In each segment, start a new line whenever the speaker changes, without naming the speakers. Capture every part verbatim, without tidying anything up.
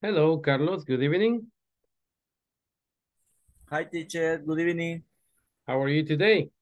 Hello, Carlos. Good evening.
Hi, teacher. Good evening.
How are you today?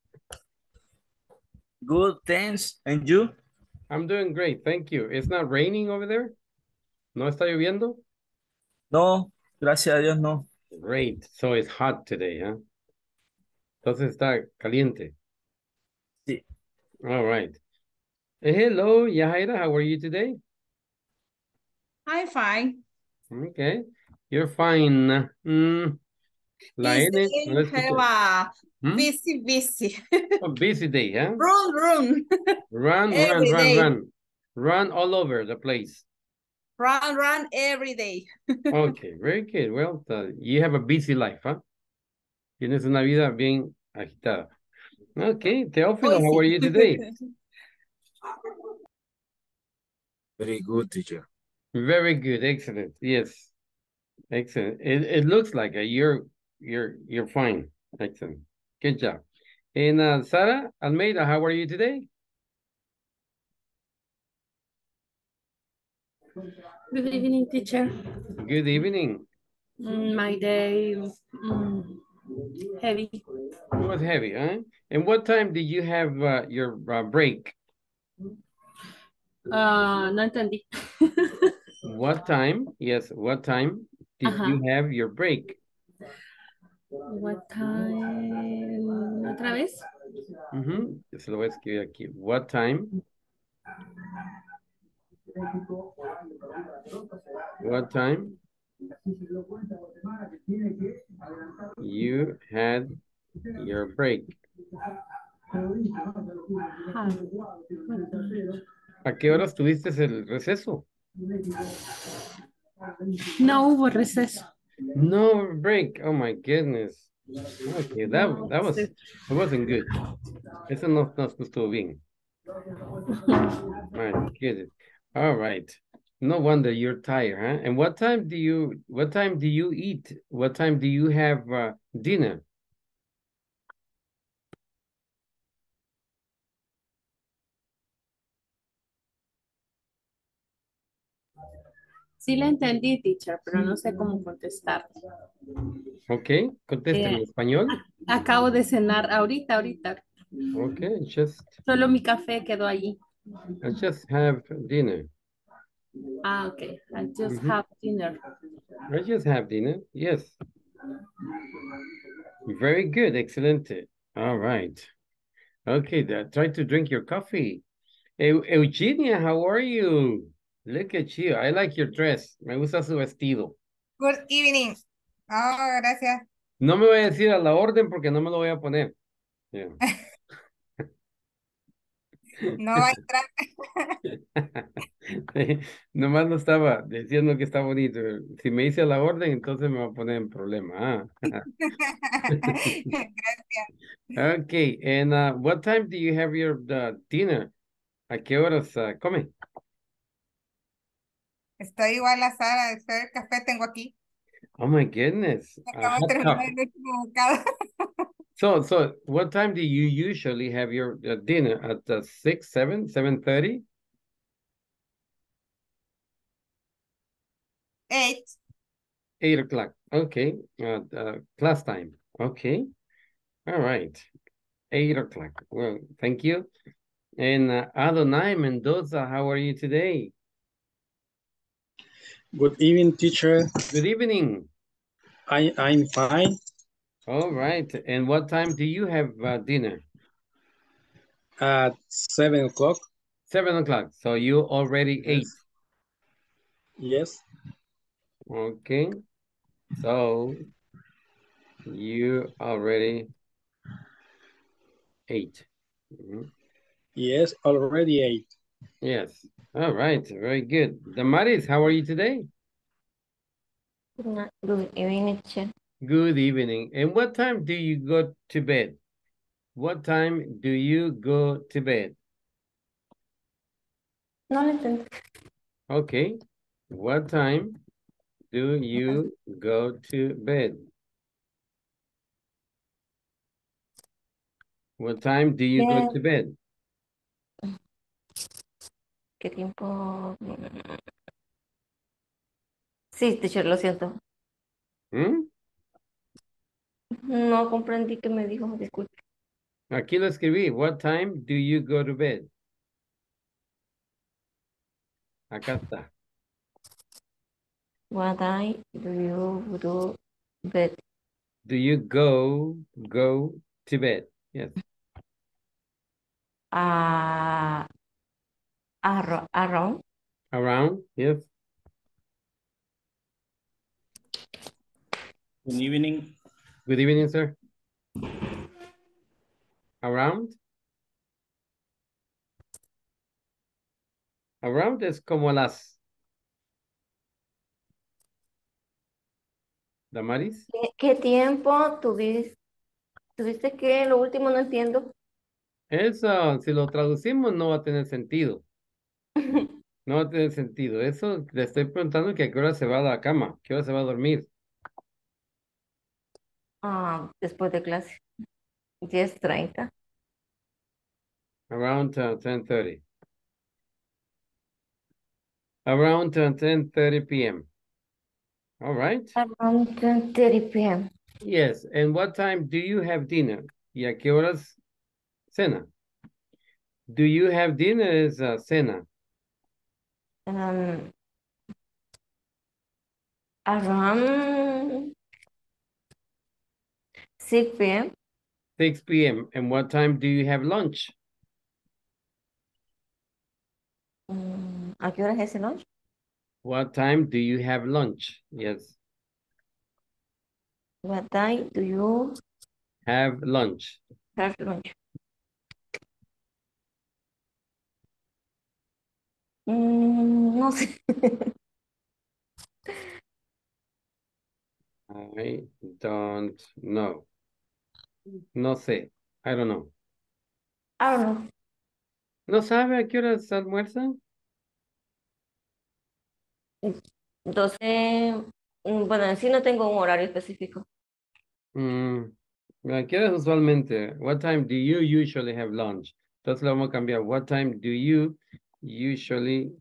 Good, thanks. And you?
I'm doing great. Thank you. It's not raining over there? ¿No está lloviendo?
No, gracias a Dios, no.
Great. So it's hot today, huh? Entonces está caliente.
Sí.
All right. Eh, Hello, Yahaira. How are you today?
I'm fine.
Okay. You're fine. Mm, la
Busy,
N, no la
have
escuché.
a
Hmm?
busy, busy.
A busy day, huh?
Run, run.
Run, run,
Every
run,
day.
run. Run all over the place.
Run, run every day.
Okay, very good. Well, uh, you have a busy life, huh? Tienes una vida bien agitada. Okay, Teófilo,
Hoy
how are
sí.
you today?
Very good, teacher.
Very good, excellent. Yes, excellent. It it looks like uh, you're you're you're fine. Excellent. Good job. And uh, Sara Almeida, how are you today?
Good evening, teacher.
Good evening.
Mm, My day mm, heavy.
It was heavy, huh? And what time did you have uh, your uh, break?
Ah, no entendí.
What time? Yes, what time did
Ajá.
you have your break?
What time? ¿Otra vez?
Ujú, se lo voy a escribir aquí. What time? What time you had your break?
Ah,
¿A qué horas tuviste el receso?
no hubo receso.
No break. Oh my goodness. Okay, that
No
that was
receso.
it wasn't good. Eso no, no estuvo bien. My goodness. All right. No wonder you're tired, huh? And what time do you what time do you eat? What time do you have uh, dinner?
Sí le entendí, teacher, pero no sé cómo contestar.
Okay, conteste en
Eh,
español.
acabo de cenar ahorita, ahorita.
Okay, just
Solo mi café quedó allí.
I just have dinner.
Ah, okay. I just
Mhm.
have dinner.
I just have dinner. Yes. Very good. Excellent. All right. Okay, then try to drink your coffee. Eu- Eugenia, how are you? Look at you. I like your dress. Me gusta su vestido.
Good evening. Oh, gracias.
No me voy a decir a la orden porque no me lo voy a poner. Yeah.
No va a entrar.
Nomás no estaba diciendo que está bonito. Si me dice a la orden, entonces me va a poner en problema. Ah.
Gracias.
Okay, and uh, what time do you have your uh, dinner? ¿A qué horas uh, come?
Estoy igual a Sara. Después del café tengo aquí.
Oh my goodness, a
Acabo de
hot
terminar
cup.
el último bocado.
So, so what time do you usually have your uh, dinner? At uh, six, seven, seven thirty?
Eight.
Eight o'clock. Okay. Uh, uh, class time. Okay. All right. Eight o'clock. Well, thank you. And uh, Adonai Mendoza, how are you today?
Good evening, teacher.
Good evening.
I, I'm fine.
All right. And what time do you have uh, dinner?
At seven o'clock.
Seven o'clock. So you already ate.
Yes.
Okay. So you already ate. Mhm.
Yes, already ate.
Yes. All right. Very good. Damaris, how are you today?
Good good evening, teacher.
Good evening. And what time do you go to bed? What time do you go to bed?
No lo entendí.
Okay. What time do you go to bed? What time do you go
¿Qué,
to bed?
qué tiempo? Mm, Sí, teacher, lo siento.
¿Mm?
No comprendí qué me dijo, disculpe.
Aquí lo escribí. What time do you go to bed? Acá está.
What time do you do bed?
Do you go, go to bed? Yes.
Ah, arro- around.
Around? Yes.
Good evening.
Good evening, sir. Around? Around es como las... ¿Damaris?
¿Qué, qué tiempo tuviste? ¿Tuviste que lo último no entiendo?
Eso, si lo traducimos, no va a tener sentido. No va a tener sentido. Eso le estoy preguntando que a qué hora se va a la cama, qué hora se va a dormir.
Ah, después de clase. diez treinta.
Around uh, ten thirty. Around uh, ten thirty p m All right.
Around ten thirty p m
Yes. And what time do you have dinner? ¿Y a qué horas cena? Do you have dinner is uh, cena.
Um, around six p m
six p m And what time do you have lunch?
Mm, ¿a qué hora es ese lunch?
What time do you have lunch? Yes.
What time do you
Have lunch.
have lunch? Mm, no sé.
I don't know. No sé. I don't know.
I don't know.
¿No sabe a qué horas almuerzan?
doce. mm, Bueno, en sí no tengo un horario específico.
Mm, ¿a qué horas usualmente? What time do you usually have lunch? Entonces lo vamos a cambiar. What time do you usually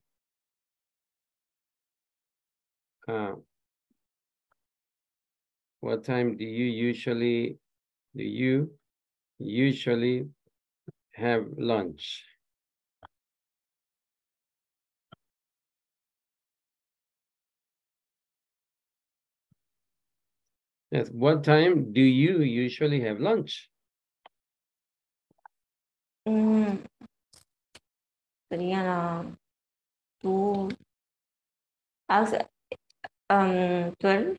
uh, what time do you usually do you usually have lunch? Yes, what time do you usually have lunch?
Mm, sería la two, hace- um, twelve.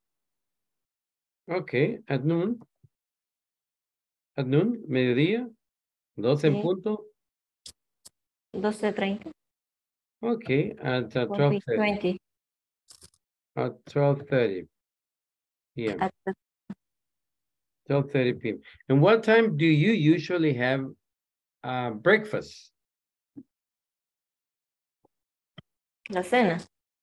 Okay, at noon. At noon, mediodía, doce en
Sí.
punto.
doce treinta.
Okay, at uh,
Will
twelve
be
thirty.
twenty.
At twelve thirty p m
At the-
twelve thirty p m And what time do you usually have uh, breakfast?
La cena.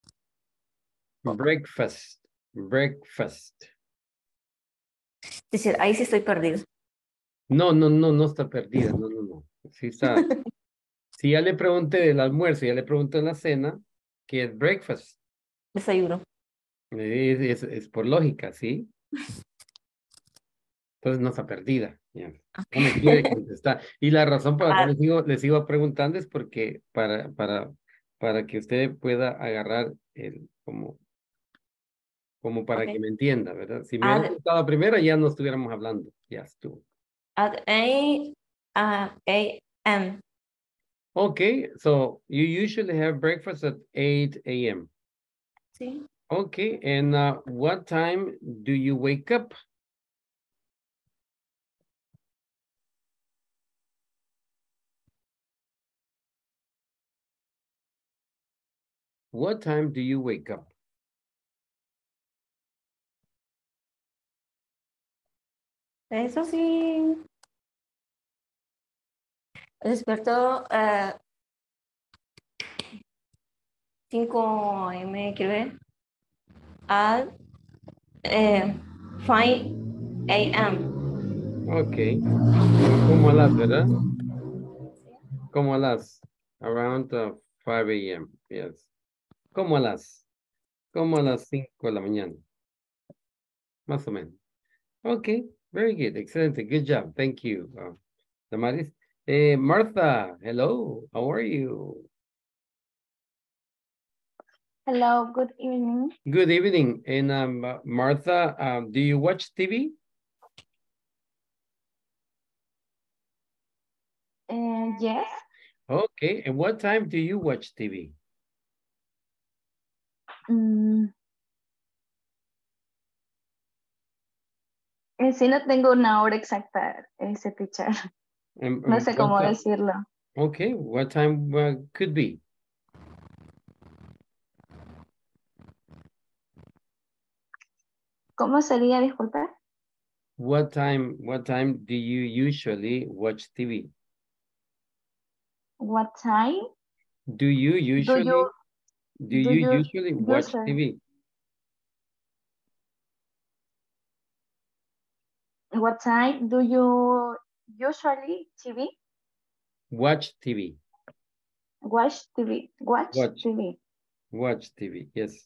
Breakfast. Breakfast.
Es decir, ahí sí estoy perdido.
No, no, no, no está perdida. No, no, no. Sí está. Si ya le pregunté del almuerzo, ya le pregunté en la cena, ¿qué es breakfast?
Desayuno.
Es, es- es por lógica, ¿sí? Entonces no está perdida. Ya. No me quiere contestar. Y la razón por la cual
Ah.
les sigo, les sigo preguntando es porque para, para, para que usted pueda agarrar el, como, como para
Ok.
que me entienda, ¿verdad? Si me
Ah,
hubiera gustado la primera, ya no estuviéramos hablando. Ya estuvo.
At eight uh, a m
Okay, so you usually have breakfast at eight a m
Sí.
Okay, and uh, what time do you wake up? What time do you wake up?
Eso sí. Despertó uh, cinco a m, quiero ver. At eh, five a m
Okay, como a las, ¿verdad? Como a las, around uh, five a m Yes. Como a las. como a las cinco de la mañana. Más o menos. Okay, very good. Excellent. Good job. Thank you, uh, Damaris. Eh, Martha, hello. How are you?
Hello, good evening.
Good evening. And um, uh, Martha, um, do you watch T V?
Uh, yes.
Okay. And what time do you watch T V?
Mm. Eh, sí, no tengo una hora exacta, ese teacher.
And,
No
um,
sé
what
cómo
ti-
decirlo.
Okay. What time uh, could be?
¿Cómo sería, disculpa?
What time, what time do you usually watch T V?
What time
Do you
do
usually,
you
do
do
you
you
usually watch
usually-
T V?
what time do you usually T V?
Watch T V.
Watch T V. Watch,
Watch.
T V.
Watch T V, yes.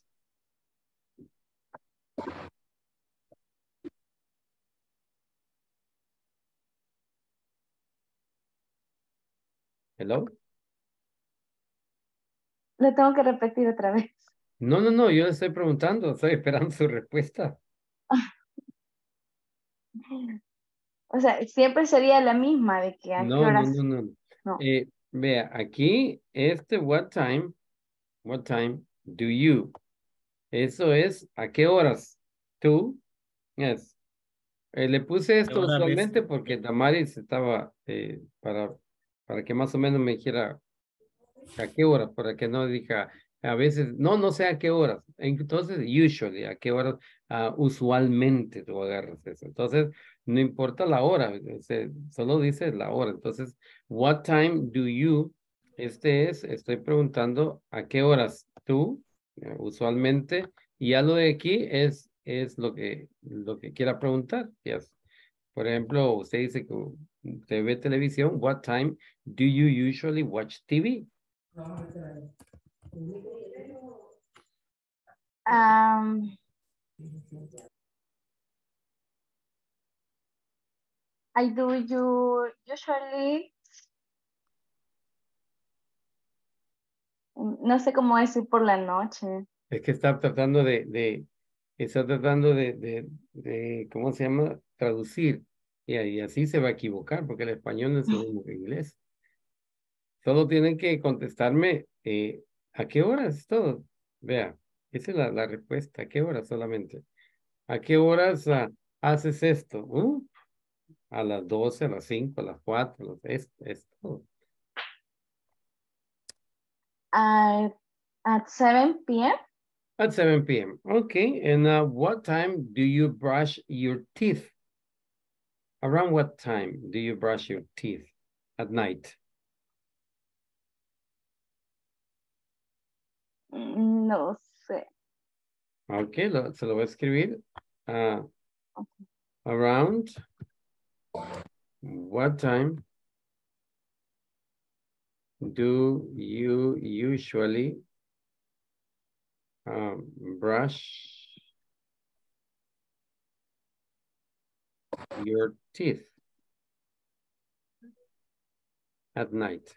Hello?
Lo tengo que repetir otra vez.
No, no, no, yo le estoy preguntando, estoy esperando su respuesta.
O sea, siempre sería la misma de que a qué
No, no,
horas.
no, no.
No.
Eh, vea, aquí, este what time, what time do you? Eso es, ¿a qué horas? ¿Tú? Yes. Eh, le puse esto
hora ves?
usualmente porque Damaris estaba, eh, para, para que más o menos me dijera a qué hora, para que no diga, a veces, no, no sé a qué horas. Entonces, usually, a qué horas, ah, usualmente tú agarras eso. Entonces, no importa la hora, o sea, solo dice la hora. Entonces, what time do you? Este es, estoy preguntando a qué horas tú, eh, usualmente, y ya lo de aquí es, es lo que, lo que quiera preguntar. Yes. Por ejemplo, usted dice que usted ve televisión, what time do you usually watch T V?
Um, I do you usually. No sé cómo decir por la noche.
Es que está tratando de, de está tratando de, de, de, ¿cómo se llama? Traducir. Y, ahí así se va a equivocar, porque el español no es lo mismo que el inglés. Solo tienen que contestarme, eh, ¿a qué horas? Todo. Vea, esa es la, la respuesta. ¿A qué horas solamente? ¿A qué horas ah, haces esto? Uh, a las doce, a las cinco, a las cuatro, es, es todo.
Uh, at seven p m
At seven p m Okay, and uh, what time do you brush your teeth? Around what time do you brush your teeth? At night.
No sé.
Okay, lo, se lo voy a escribir. Uh, around what time do you usually um, brush your teeth at night?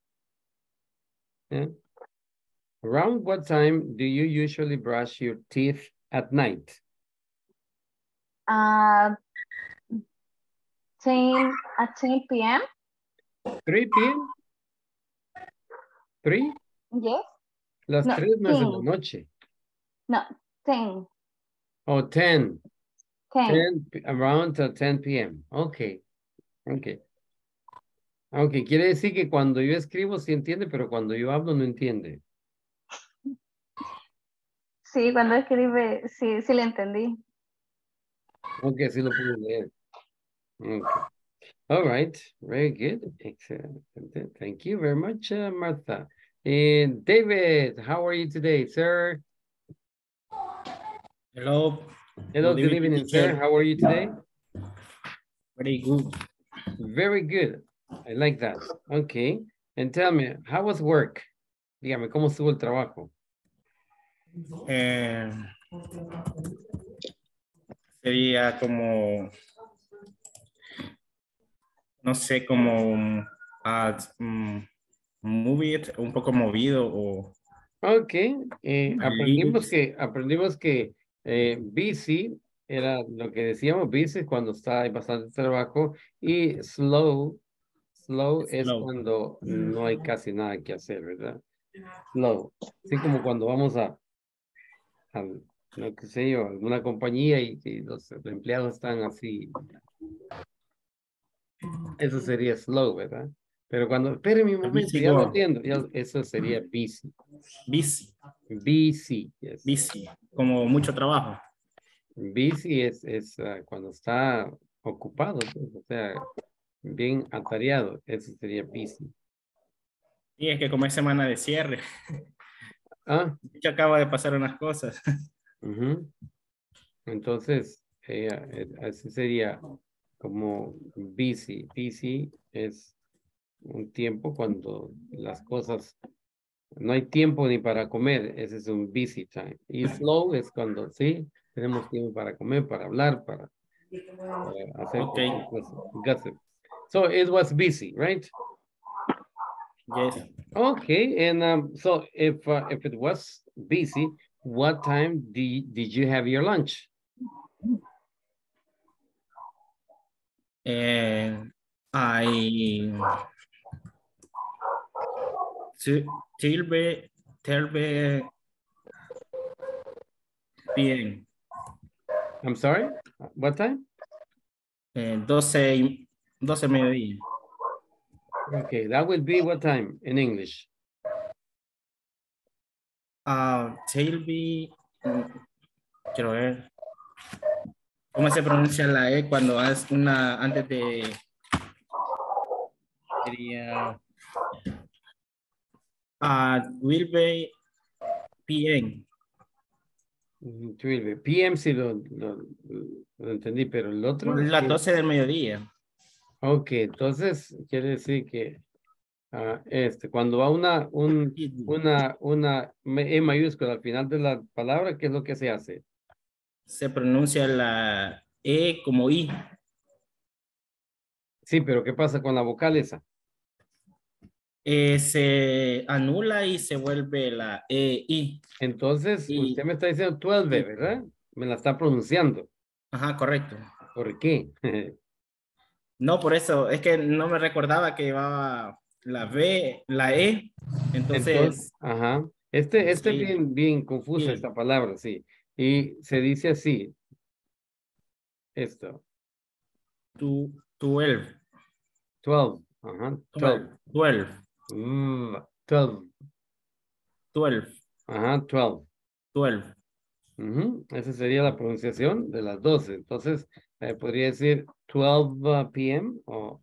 Yeah. Around what time do you usually brush your teeth at night?
Uh, ten at ten p m
three p m three?
Yes.
Las
No,
tres no es en la
ten.
noche.
No, ten.
Oh, ten.
Ten.
ten, p- around uh, ten p m Okay. Okay. Aunque quiere decir que cuando yo escribo sí entiende, pero cuando yo hablo no entiende.
Sí, cuando escribe, sí, sí le entendí.
Ok, así lo puedo leer. Okay. All right. Very good. Excellent. Thank you very much, uh, Martha. And David, how are you today, sir?
Hello.
Hello, good,
evening,
evening, sir.
teacher.
How are you today?
Very good.
Very good. I like that. Okay. And tell me, how was work? Dígame, ¿cómo estuvo el trabajo?
Eh, sería como, no sé, como ah, mm, move it, un poco movido o
Ok, eh,
a little.
aprendimos que, aprendimos que eh, busy era lo que decíamos, busy cuando está hay bastante trabajo y slow, slow es
Slow.
cuando no hay casi nada que hacer, ¿verdad? Slow, así como cuando vamos a, a no qué sé yo, alguna compañía y, y los empleados están así, eso sería slow, ¿verdad? Pero cuando, espere un momento,
Busy
ya lo
girl.
entiendo, ya, eso sería busy,
Busy.
busy, yes.
Busy. Como mucho trabajo.
Busy es, es ah, cuando está ocupado, pues, o sea, bien atareado, eso sería busy.
Y es que como es semana de cierre,
Ah,
que acaba de pasar unas cosas.
ujú. Entonces, eh, eh, así sería como busy. Busy es un tiempo cuando las cosas, no hay tiempo ni para comer, ese es un busy time. Y slow es cuando sí, tenemos tiempo para comer, para hablar, para eh, hacer
Ok.
cualquier cosa. Gossip. So it was busy, right?
Yes.
Okay, and um, so if uh, if it was busy, what time do you, did you have your lunch?
And I Till Tilbe Tilbe P M.
I'm sorry, what time?
Eh, doce, y- doce mediodía.
Okay, that will be what time in English?
Ah, Tilby, mm, quiero ver. ¿Cómo se pronuncia la E cuando es una antes de sería ah, will be P M.
Mm, twelve. P M sí lo, lo, lo entendí, pero el otro,
Las
sí.
doce del mediodía.
Ok, entonces quiere decir que ah, este, cuando va una, un, una, una E mayúscula al final de la palabra, ¿qué es lo que se hace?
Se pronuncia la E como I.
Sí, pero ¿qué pasa con la vocal esa?
Eh, se anula y se vuelve la E I.
Entonces, usted
Y,
me está diciendo doce,
y-
¿verdad? Me la está pronunciando.
ajá, correcto.
¿Por qué?
No, por eso, es que no me recordaba que llevaba la B, la E,
Entonces,
entonces,
ajá. Este, este es
sí,
bien, bien confusa
sí,
esta palabra, sí. Y se dice así, esto,
tu, twelve,
doce, ajá, doce,
twelve, twelve,
mm, doce,
twelve,
ajá, doce.
twelve.
Ujú, esa sería la pronunciación de las doce. Entonces, eh, podría decir doce p m o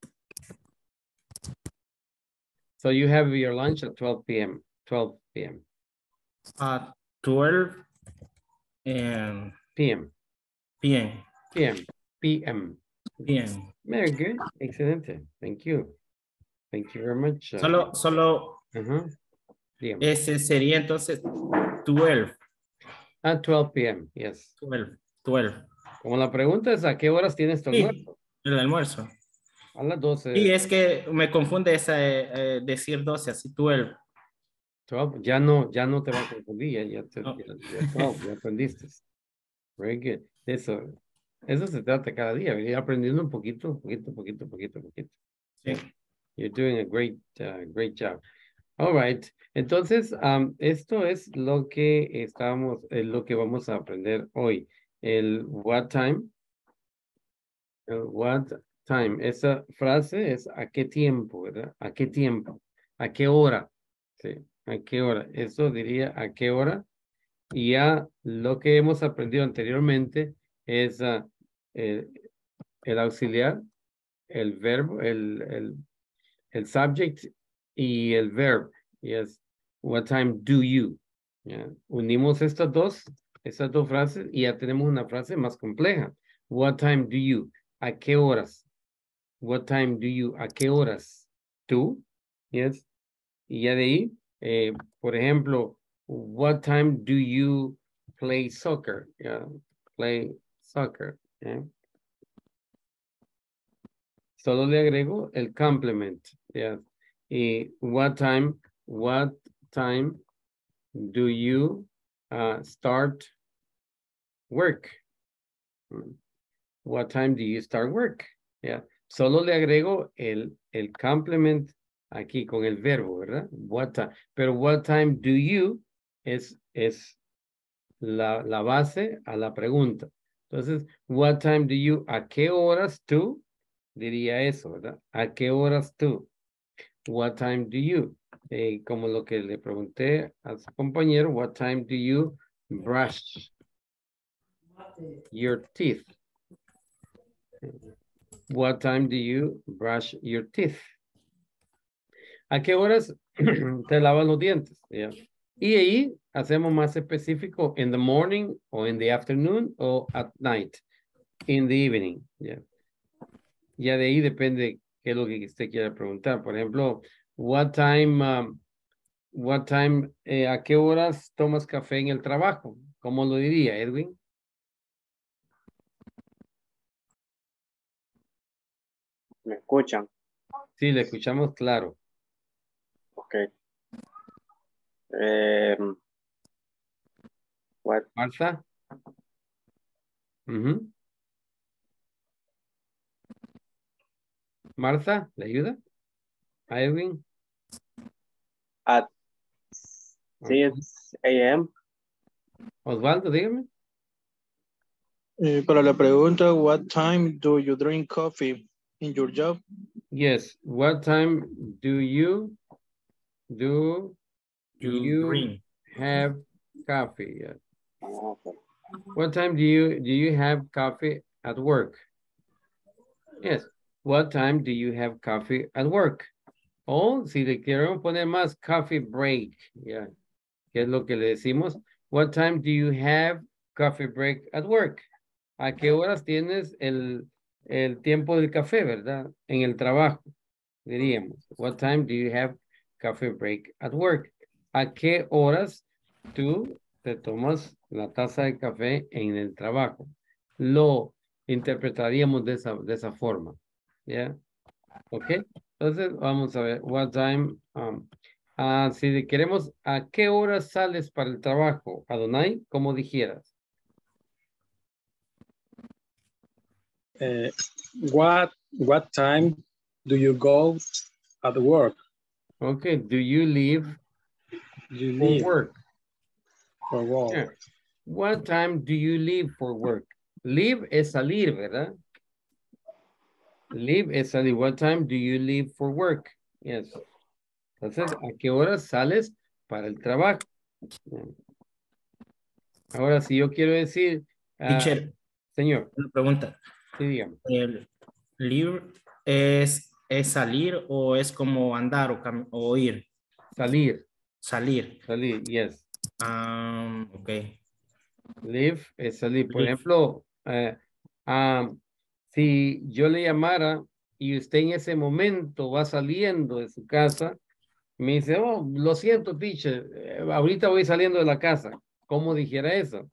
so you have your lunch at twelve p m twelve p m
Uh, twelve and
p m
P M,
p m p m.
P M.
Very good. Excelente. Thank you. Thank you very much. uh,
Solo, solo
ajá, dígame.
ese sería entonces twelve,
At twelve p m Yes.
twelve, twelve.
Como la pregunta es, ¿a qué horas tienes tu
Sí,
almuerzo?
el almuerzo.
A las
Y
doce.
es que me confunde esa, eh, eh, decir doce, así twelve.
twelve. Ya no, ya no te va a confundir. Ya, ya, te-
No.
ya, ya twelve, ya aprendiste. Very good. Eso, eso se trata cada día, ir aprendiendo un poquito, poquito, poquito, poquito, poquito.
Sí.
Yeah. You're doing a great, uh, great job. All right. Entonces, um, esto es lo que estamos, es lo que vamos a aprender hoy. El what time. El what time. Esa frase es a qué tiempo, ¿verdad? ¿A qué tiempo? ¿A qué hora? Sí. ¿A qué hora? Eso diría a qué hora. Y ya lo que hemos aprendido anteriormente es ah, el, el auxiliar, el verbo, el, el, el subject y el verb. Yes. What time do you? Ya. Unimos estas dos, estas dos frases y ya tenemos una frase más compleja. What time do you? ¿A qué horas? What time do you? ¿A qué horas? ¿Tú? Yes. Y ya de ahí, eh, por ejemplo, what time do you play soccer? Yeah, play soccer. Yeah. Solo le agrego el complement. Yeah. Y what time, what time do you uh, start work? What time do you start work? Yeah. Solo le agrego el, el complement aquí con el verbo, ¿verdad? What time. Pero what time do you es, es la, la base a la pregunta. Entonces, what time do you, ¿a qué horas tú? Diría eso, ¿verdad? ¿A qué horas tú? What time do you? Eh, como lo que le pregunté a su compañero, what time do you brush your teeth? What time do you brush your teeth? ¿A qué horas te lavas los dientes? Yeah. Y ahí hacemos más específico, in the morning, o in the afternoon, o at night, in the evening. Yeah. Ya de ahí depende qué es lo que usted quiera preguntar. Por ejemplo, what time, um, what time, eh, ¿a qué horas tomas café en el trabajo? ¿Cómo lo diría, Edwin?
¿Me escuchan?
Sí, le escuchamos claro.
Ok. Eh, what,
Marta. Ujú. Marta, ¿le ayuda? ¿A Edwin?
at six a m
Osvaldo, dígame.
Eh, para la pregunta, what time do you drink coffee in your job?
Yes. What time do you do
You
you
drink.
have coffee? Yeah.
Ah, ok.
What time do you do you have coffee at work? Yes. What time do you have coffee at work? O si le queremos poner más, coffee break. Yeah. ¿Qué es lo que le decimos? What time do you have coffee break at work? ¿A qué horas tienes el, el tiempo del café, verdad? En el trabajo, diríamos. What time do you have coffee break at work? ¿A qué horas tú te tomas la taza de café en el trabajo? Lo interpretaríamos de esa, de esa forma. ¿Ya? ¿Ok? Entonces, vamos a ver. What time... Um, ah, si queremos, ¿a qué horas sales para el trabajo? Adonai, como dijeras.
Uh, what what time do you go at work?
Okay, do you leave
You
for
leave
work?
for work.
Yeah. What time do you leave for work? Leave es salir, ¿verdad? Leave es salir. What time do you leave for work? Yes. Entonces, ¿a qué horas sales para el trabajo? Ahora, si yo quiero decir... Uh,
Teacher,
señor.
una pregunta.
Sí, dígame.
El leave es, es salir o es como andar o, cam- o ir.
Salir.
Salir.
Salir, yes.
Um, ok.
Leave es salir. Por
Leave.
ejemplo, uh, um, si yo le llamara y usted en ese momento va saliendo de su casa, me dice, oh, lo siento, teacher, eh, ahorita voy saliendo de la casa. ¿Cómo dijera eso?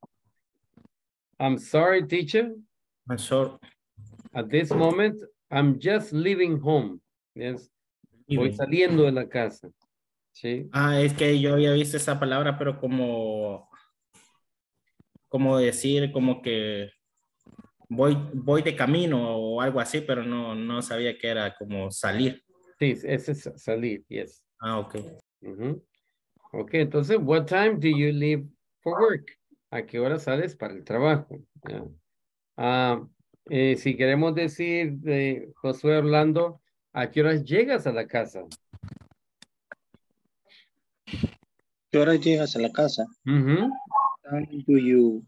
I'm sorry, teacher.
I'm sorry.
At this moment, I'm just leaving home. Yes. Voy
Leaving.
saliendo de la casa. Sí.
Ah, es que yo había visto esa palabra, pero como, como decir, como que voy, voy de camino o algo así, pero no, no sabía que era como salir.
Sí, ese es salir, yes.
Ah, ok.
Uh-huh. Ok, entonces, what time do you leave for work? ¿A qué hora sales para el trabajo? Yeah. Ah, eh, si queremos decir de Josué Orlando, ¿a qué horas llegas a la casa?
¿Qué hora llegas a la casa?
Uh-huh.
How time do you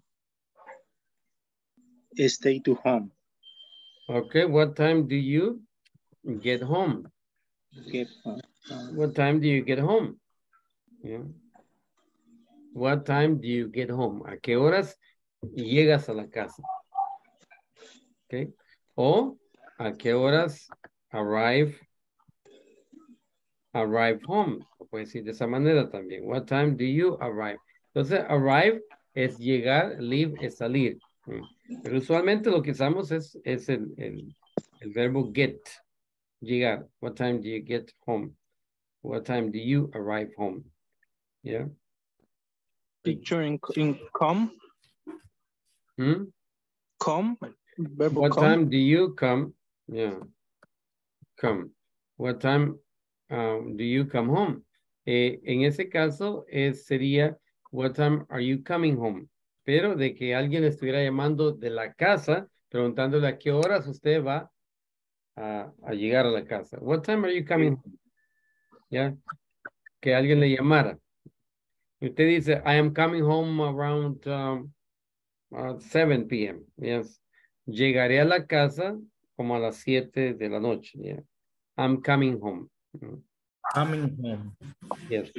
stay to home?
Okay, what time do you get home?
Get home. Uh,
What time do you get home? Yeah. What time do you get home? ¿A qué horas llegas a la casa? Okay. O ¿a qué horas arrive arrive home? puede decir de esa manera también. What time do you arrive? Entonces, arrive es llegar, leave es salir. Mm. Pero usualmente lo que usamos es, es el, el, el verbo get, llegar. What time do you get home? What time do you arrive home? Yeah.
Teacher in, in come,
Hmm?
come, verbo
What
come.
time do you come? Yeah. Come. What time um, do you come home? Eh, en ese caso eh, sería, what time are you coming home? Pero de que alguien le estuviera llamando de la casa, preguntándole a qué horas usted va a, a llegar a la casa. What time are you coming home? Ya. Que alguien le llamara. Y usted dice, I am coming home around um, uh, seven p m Yes. Llegaré a la casa como a las siete de la noche. Yeah. I'm coming home. Mm.
Coming home.
Yes.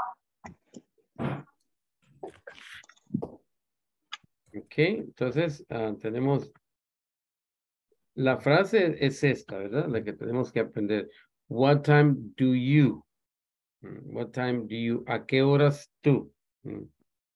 Ok, entonces ah, tenemos la frase es esta, ¿verdad? La que tenemos que aprender. What time do you? Mm, What time do you? ¿A qué horas tú? Mm.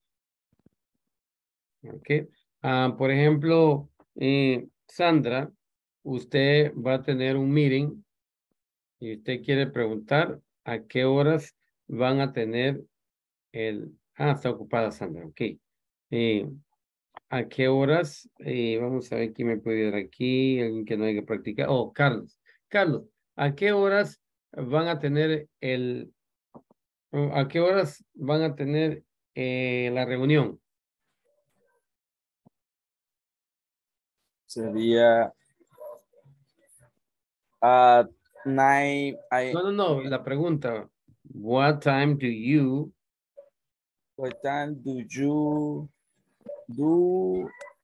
Ok. Ah, por ejemplo, eh, Sandra, usted va a tener un meeting y usted quiere preguntar a qué horas van a tener el... Ah, está ocupada Sandra, ok. Eh, ¿A qué horas? Eh, vamos a ver quién me puede ayudar aquí, alguien que no haya que practicar. Oh, Carlos. Carlos, ¿a qué horas van a tener el... ¿A qué horas van a tener eh, la reunión?
Sería at nine. I,
No, no, no, la pregunta. What time do you...
what time do you do?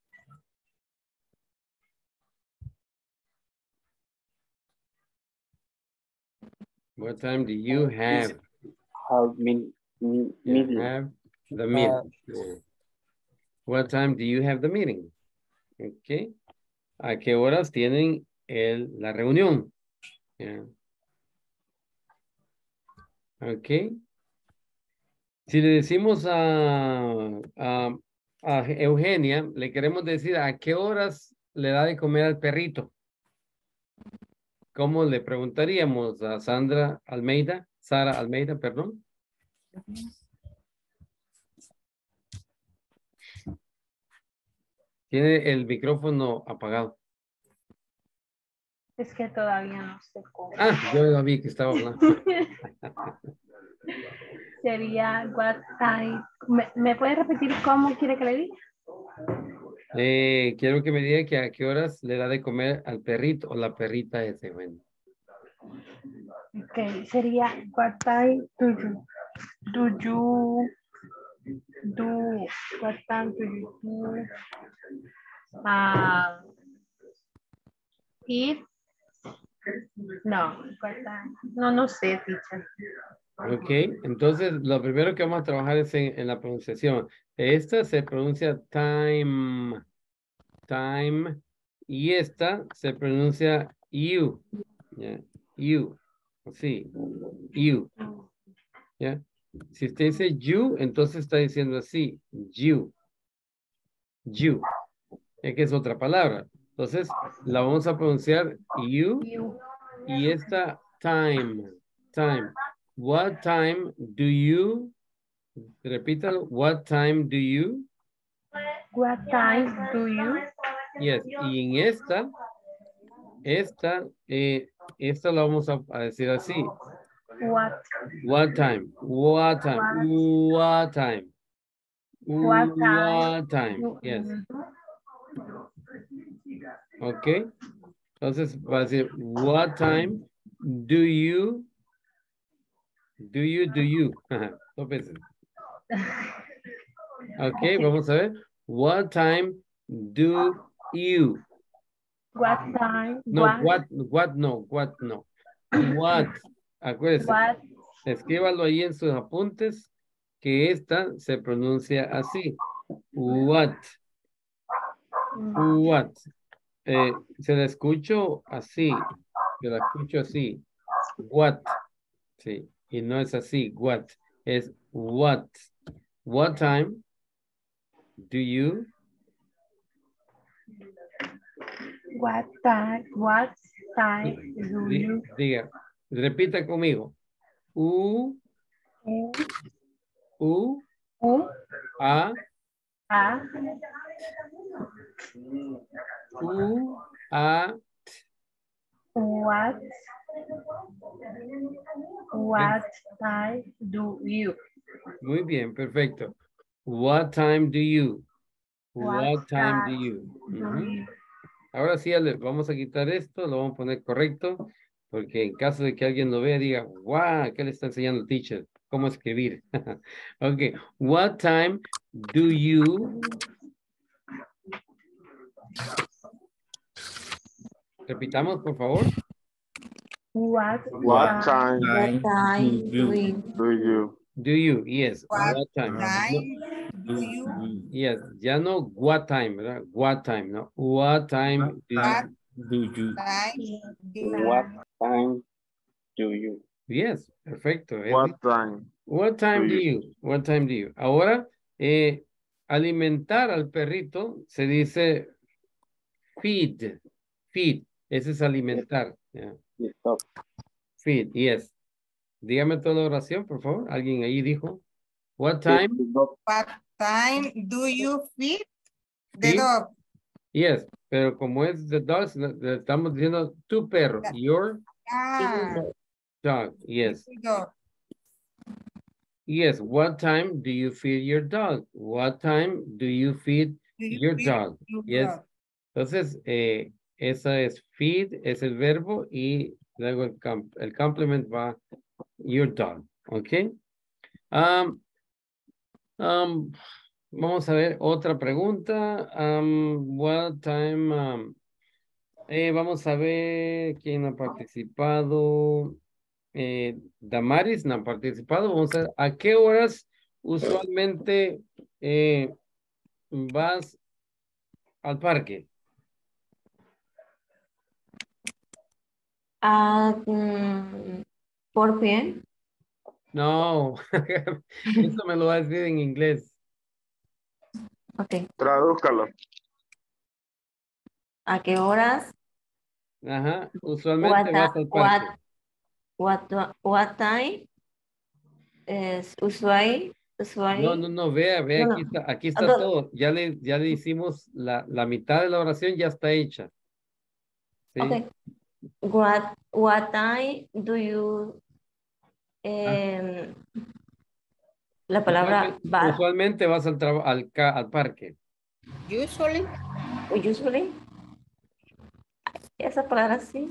What time do you have?
How many
Yeah,
meeting?
have the meeting. Yeah. What time do you have the meeting? Okay. ¿A qué horas tienen el, la reunión? Yeah. Ok. Si le decimos a, a, a Eugenia, le queremos decir a qué horas le da de comer al perrito. ¿Cómo le preguntaríamos a Sandra Almeida? Sara Almeida, perdón. Tiene el micrófono apagado.
Es que todavía no sé cómo.
Ah, yo lo vi que estaba hablando.
Sería what time. ¿Me, ¿Me puede repetir cómo quiere que le diga?
Eh, quiero que me diga que a qué horas le da de comer al perrito o la perrita ese, bueno.
Ok, sería what time do you do you do what time do you do uh, eat? No, what time? No, no sé, teacher.
Ok, entonces lo primero que vamos a trabajar es en, en la pronunciación. Esta se pronuncia time, time, y esta se pronuncia you, ¿ya? You, sí, you, ¿ya? Si usted dice you, entonces está diciendo así, you, you, ya que es otra palabra. Entonces la vamos a pronunciar you, y esta time, time. What time do you, repítalo, what time do you?
What time do you?
Yes, y en esta, esta, eh, esta la vamos a, a decir así.
What?
What time, what time, what time,
What time?
what time, yes. Ok, entonces va a decir, what time do you, do you, do you, dos veces. Ok, vamos a ver. What time do you?
What time?
No,
what?
what, what no, what no. What, acuérdense.
What?
Escríbalo ahí en sus apuntes que esta se pronuncia así. What. What. Eh, se la escucho así. Se la escucho así. What. Sí. Y no es así, what. Es what. What time do you?
What time, what time do
Di-
you?
Diga, repita conmigo. U,
U,
U,
U,
A,
A,
U, A.
what, what time do you?
Muy bien, perfecto. What time do you? What, time, do you?
do
Ujú.
you?
Ahora sí, ya le vamos a quitar esto, lo vamos a poner correcto, porque en caso de que alguien lo vea, diga, wow, ¿qué le está enseñando el teacher? ¿Cómo escribir? Ok, what time do you? Repitamos, por favor.
What,
What time
What time do you?
do you?
Do you? Yes,
What
what time? No,
time do you?
yes, ya no what time, ¿verdad? What time, no. What time do
What
you?
Do you?
time do you?
What time do you?
Yes, perfecto. Edwin.
What time?
What time
do
do
you-
you? What time do you? Ahora, eh, alimentar al perrito se dice feed. Feed. Ese es alimentar. Yeah.
Stop.
Feed, yes. Dígame toda la oración, por favor. Alguien ahí dijo. What time?
Stop.
What time do you feed the
Feed?
dog?
Yes. Pero como es the dogs, le le estamos diciendo tu perro.
Yeah.
Your
Ah,
dog. Yes.
dog.
Yes. What time do you feed your dog? What time do you feed
Do you
your
feed
dog?
your
Yes.
dog?
Entonces, eh, esa es feed, es el verbo y luego el, com- el complement va your dog, ¿ok? Um, um, vamos a ver otra pregunta. Um, what time? um, eh, vamos a ver quién ha participado. Eh, Damaris no ha participado. Vamos a ver a qué horas usualmente eh, vas al parque.
Ah, mm, ¿por qué?
No, eso me lo va a decir en inglés.
Ok.
Tradúzcalo.
¿A qué horas?
Ajá,
What,
usualmente vas
ti-
al
what,
parque.
what, what time es usually, usually?
No, no, no, vea, vea,
No,
aquí
no.
está, aquí está
No.
todo. Ya le, ya le hicimos la, la mitad de la oración, ya está hecha. ¿Sí?
Okay. What, what time do you, em, la palabra
Usualmente,
va,
usualmente vas al, traba- al, ca- al parque.
Usually.
usually, esa palabra sí.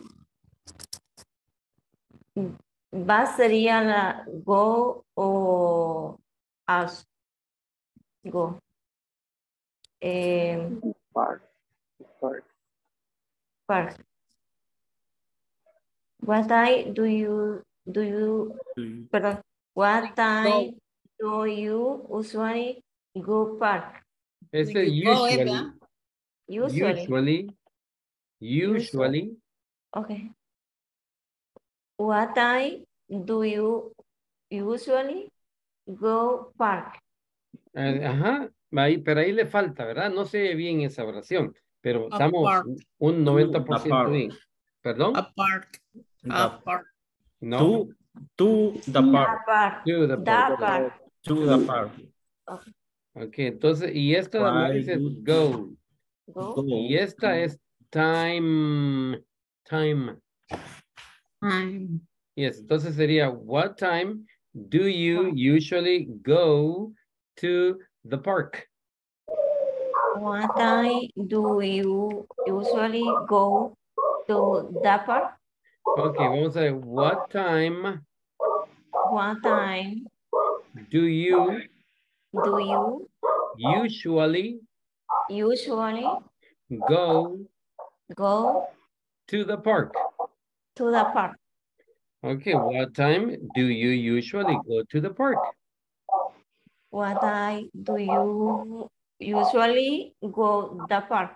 Va sería la go o as, go. Em,
Park. Park.
park. What time do you, do you,
Do you?
perdón, what time do you usually go park?
Ese
you go,
usually,
Eva?
Usually.
usually, usually,
Okay. What time do you usually go park?
eh, ajá, ahí, pero ahí le falta, ¿verdad? No se ve bien esa oración, pero
A
estamos
park.
un noventa por
To the
ciento
park.
bien. ¿Perdón?
A park.
The-
A park.
No.
To, to the
The
park.
park.
To the
The
park.
park.
To the park.
Ok, entonces, y esta de
Why
dice
you-
go.
Go.
Go.
Y esta es time, time.
Time.
Yes, entonces sería, what time do you usually go to the park?
What time do you usually go to the park?
Ok, vamos a ver, what time
What time
do you
do you
usually
usually
go
go
to the park?
to the park?
Okay, what time do you usually go to the park?
What time do you usually go the park?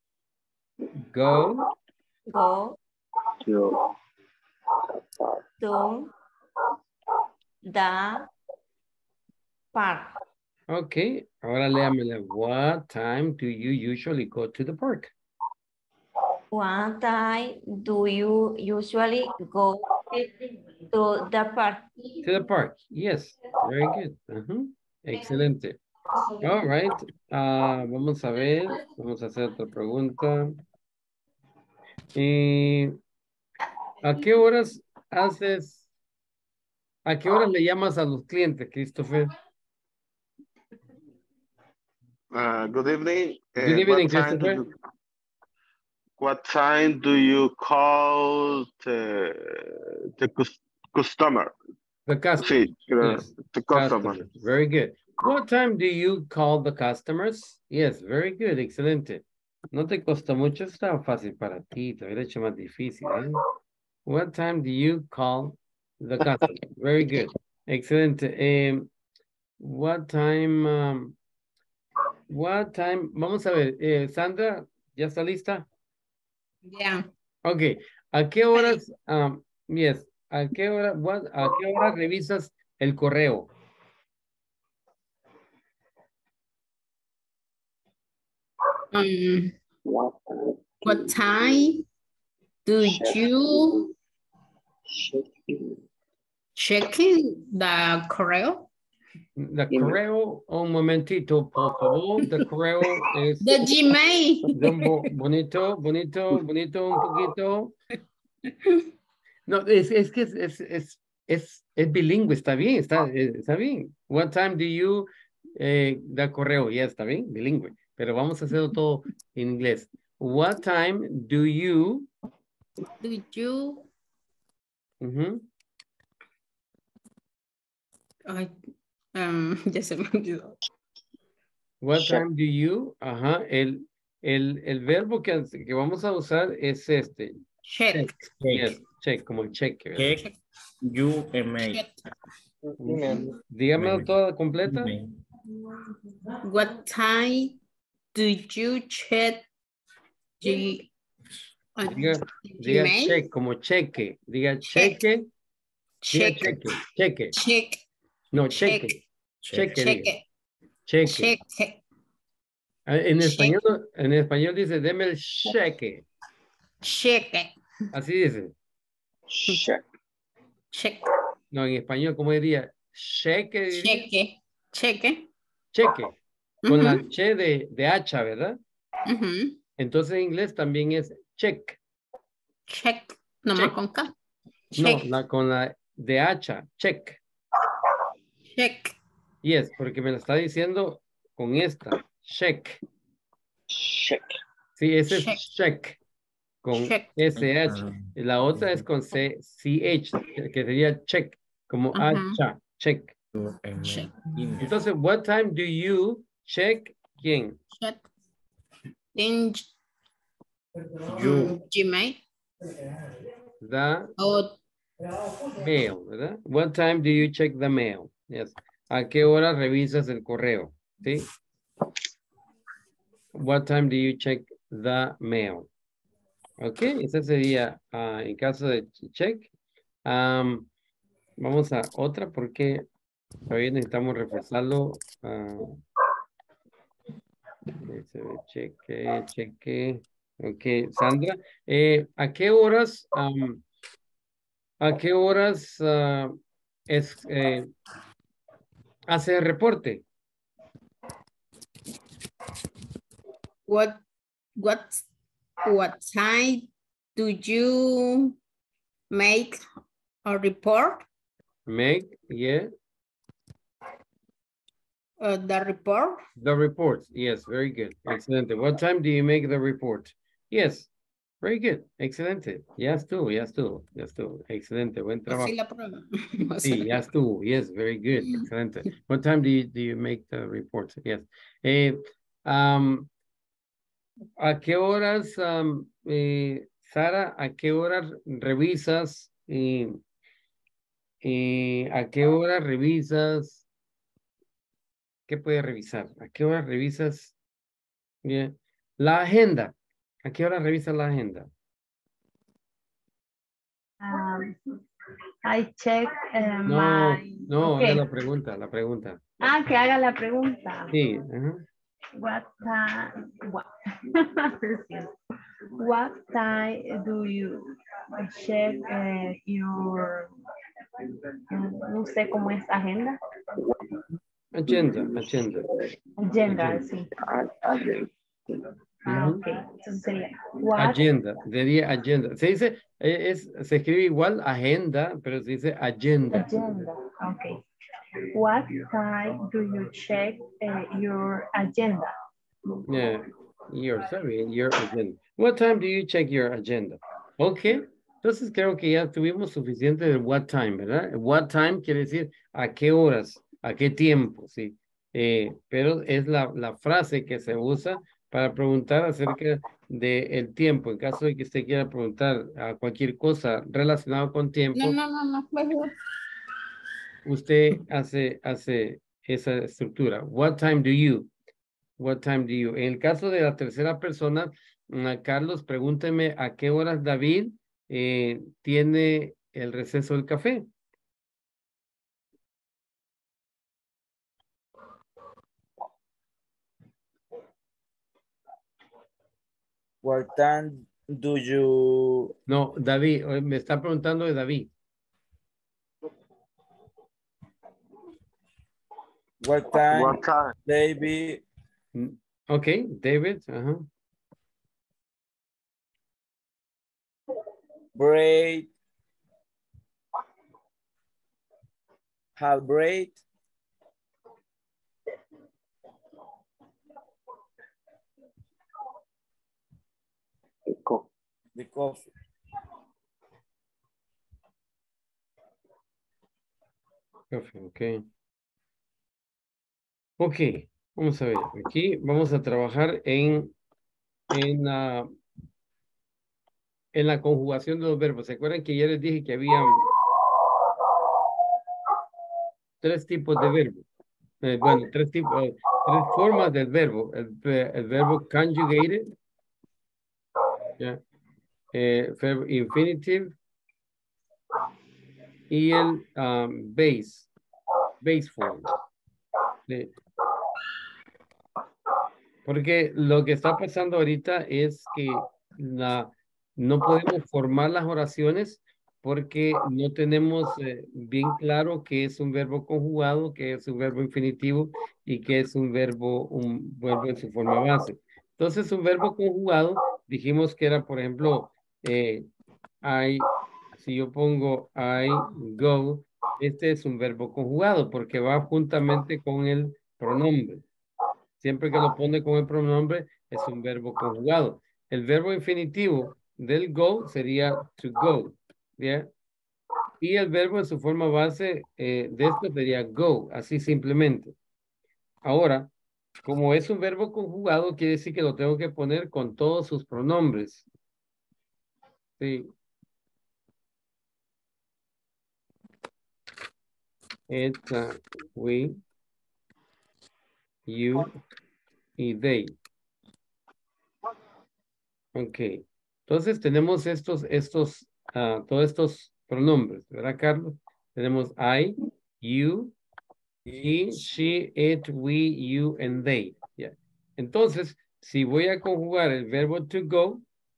Go
Go
To the park.
to the park.
Okay, ahora léamela. What time do you usually go to the park?
What time do you usually go to the park?
To the park. Yes, very good. Uh-huh. Excelente. All right. Ah, vamos a ver. Vamos a hacer otra pregunta. Eh, ¿A qué horas haces? ¿A qué horas le llamas a los clientes, Christopher?
Uh, good evening. Uh,
Good evening,
what time do
Christopher.
you, what time do you call the, the cus- customer?
The customer.
Sí, creo,
Yes.
the customer.
Customer. Very good. What time do you call the customers? Yes, very good. Excelente. No te costó mucho, estaba fácil para ti. Te hubiera hecho más difícil. ¿Eh? What time do you call the customer? Very good. Excelente. Um, what time, um, what time, vamos a ver, eh, Sandra, ¿ya está lista?
Yeah.
Ok, ¿a qué horas, um, yes, a qué hora, what, a qué hora revisas el correo?
Um, what time do you checking the correo?
The correo, un momentito, por favor, the correo es...
The Gmail.
de un bo- bonito, bonito, bonito, un poquito. No, es, es que es, es, es, es, es bilingüe, está bien, está, eh, está bien. What time do you, eh, da correo? Ya está bien, bilingüe. Pero vamos a hacerlo todo en inglés. What time do you...
Do you...
Ujú.
Ay, um, ya se me olvidó.
What time do you... Ajá, el, el, el verbo que, que vamos a usar es este.
Check.
Check. Yes, check, como el cheque. ¿verdad?
Check you email.
Dígame toda completa.
What time do you check the uh,
Diga, diga
Gmail?
check, como cheque. Diga
Check.
cheque. Diga
Check.
cheque. Cheque.
Check.
No,
Check.
cheque. Cheque.
Check.
diga. Cheque.
Check.
Ah, En
Cheque.
español, en español dice, deme el cheque.
Check.
Así dice.
Check.
Check.
No, en español, ¿cómo diría? Cheque. diría.
Cheque. Cheque.
Cheque. Con la
Ujú.
che de, de hacha, ¿verdad?
Ujú.
Entonces en inglés también es check.
Check. Nomás
Check.
con K.
No,
Check.
la, con la de hacha. Check.
Check.
Yes, porque me lo está diciendo con esta. Check.
Check.
Sí, ese
Check.
es check. Con
Check.
S H. Y la otra es con C, C H, que sería check. Como
Ajá.
hacha. Check.
Check.
Entonces, what time do you check quién?
Check. In
You.
Gmail.
The
O
mail, ¿verdad? What time do you check the mail? Yes. ¿A qué hora revisas el correo? ¿Sí? What time do you check the mail? Ok, ese sería ah, en caso de check. Am, vamos a otra porque todavía necesitamos reforzarlo. ah, ese de cheque, cheque. Ok, Sandra, eh, ¿a qué horas, am, a qué horas ah, es, eh, hace el reporte?
what what what time do you make a report?
Make, yeah,
Uh, the report?
the report. Yes, very good. Excelente. What time do you make the report? Yes, very good. Excelente. Ya estuvo, ya estuvo, ya estuvo. Excelente, buen trabajo.
Así la prueba. O
Sí,
sea,
ya estuvo. Yes, very good. Excelente. What time do you, do you make the report? Yes. Eh, um, ¿a qué horas, um, eh, Sara, a qué horas revisas? eh, eh, ¿a qué horas revisas? ¿Qué puedes revisar? ¿A qué hora revisas? Bien. La agenda. ¿A qué hora revisas la agenda?
Um, I check uh,
No,
my...
no,
Okay.
haga la pregunta, la pregunta.
Ah, que haga la pregunta.
Sí, ajá.
What time, what, what time do you check uh, your, no sé cómo es, agenda?
Agenda, agenda.
Agenda, sí. Ah,
Ujú.
ok. Entonces sería, what,
Agenda, diría agenda. Se dice, eh, es, se escribe igual agenda, pero se dice agenda.
agenda, ok. What time do you check uh, your agenda?
Yeah, your, sorry, your agenda. What time do you check your agenda? Ok, entonces creo que ya tuvimos suficiente de what time, ¿verdad? What time quiere decir a qué horas, a qué tiempo, sí. Eh, pero es la, la frase que se usa para preguntar acerca del tiempo. En caso de que usted quiera preguntar a cualquier cosa relacionada con tiempo,
No, no, no, no, mejor.
usted hace, hace esa estructura. What time do you? What time do you? En el caso de la tercera persona, mm, Carlos, pregúnteme a qué horas David eh, tiene el receso del café.
What time do you...
No, David, eh, me está preguntando de David.
What time,
What time?
David?
Mm, Ok, David, ajá.
Break. Have break.
Co-
The coffee.
Café, ok. Ok, vamos a ver. Aquí vamos a trabajar en, en, la, en la conjugación de los verbos. ¿Se acuerdan que ayer les dije que había tres tipos de verbos? Eh, bueno, tres tipos, eh, tres formas del verbo. El, ve- el verbo conjugated, ¿ya? Eh, verbo infinitive y el um, base, base form. Sí. Porque lo que está pasando ahorita es que la, no podemos formar las oraciones porque no tenemos eh, bien claro qué es un verbo conjugado, qué es un verbo infinitivo y qué es un verbo, un verbo en su forma base. Entonces, un verbo conjugado, dijimos que era, por ejemplo, eh, I, si yo pongo I go, este es un verbo conjugado porque va juntamente con el pronombre. Siempre que lo pone con el pronombre, es un verbo conjugado. El verbo infinitivo del go sería to go, ¿ya? Y el verbo en su forma base eh, de esto sería go, así simplemente. Ahora, como es un verbo conjugado, quiere decir que lo tengo que poner con todos sus pronombres. Sí. It, uh, we, you y they. Ok. Entonces tenemos estos, estos, ah, todos estos pronombres, ¿verdad, Carlos? Tenemos I, you, he, she, it, we, you, and they. Yeah. Entonces, si voy a conjugar el verbo to go,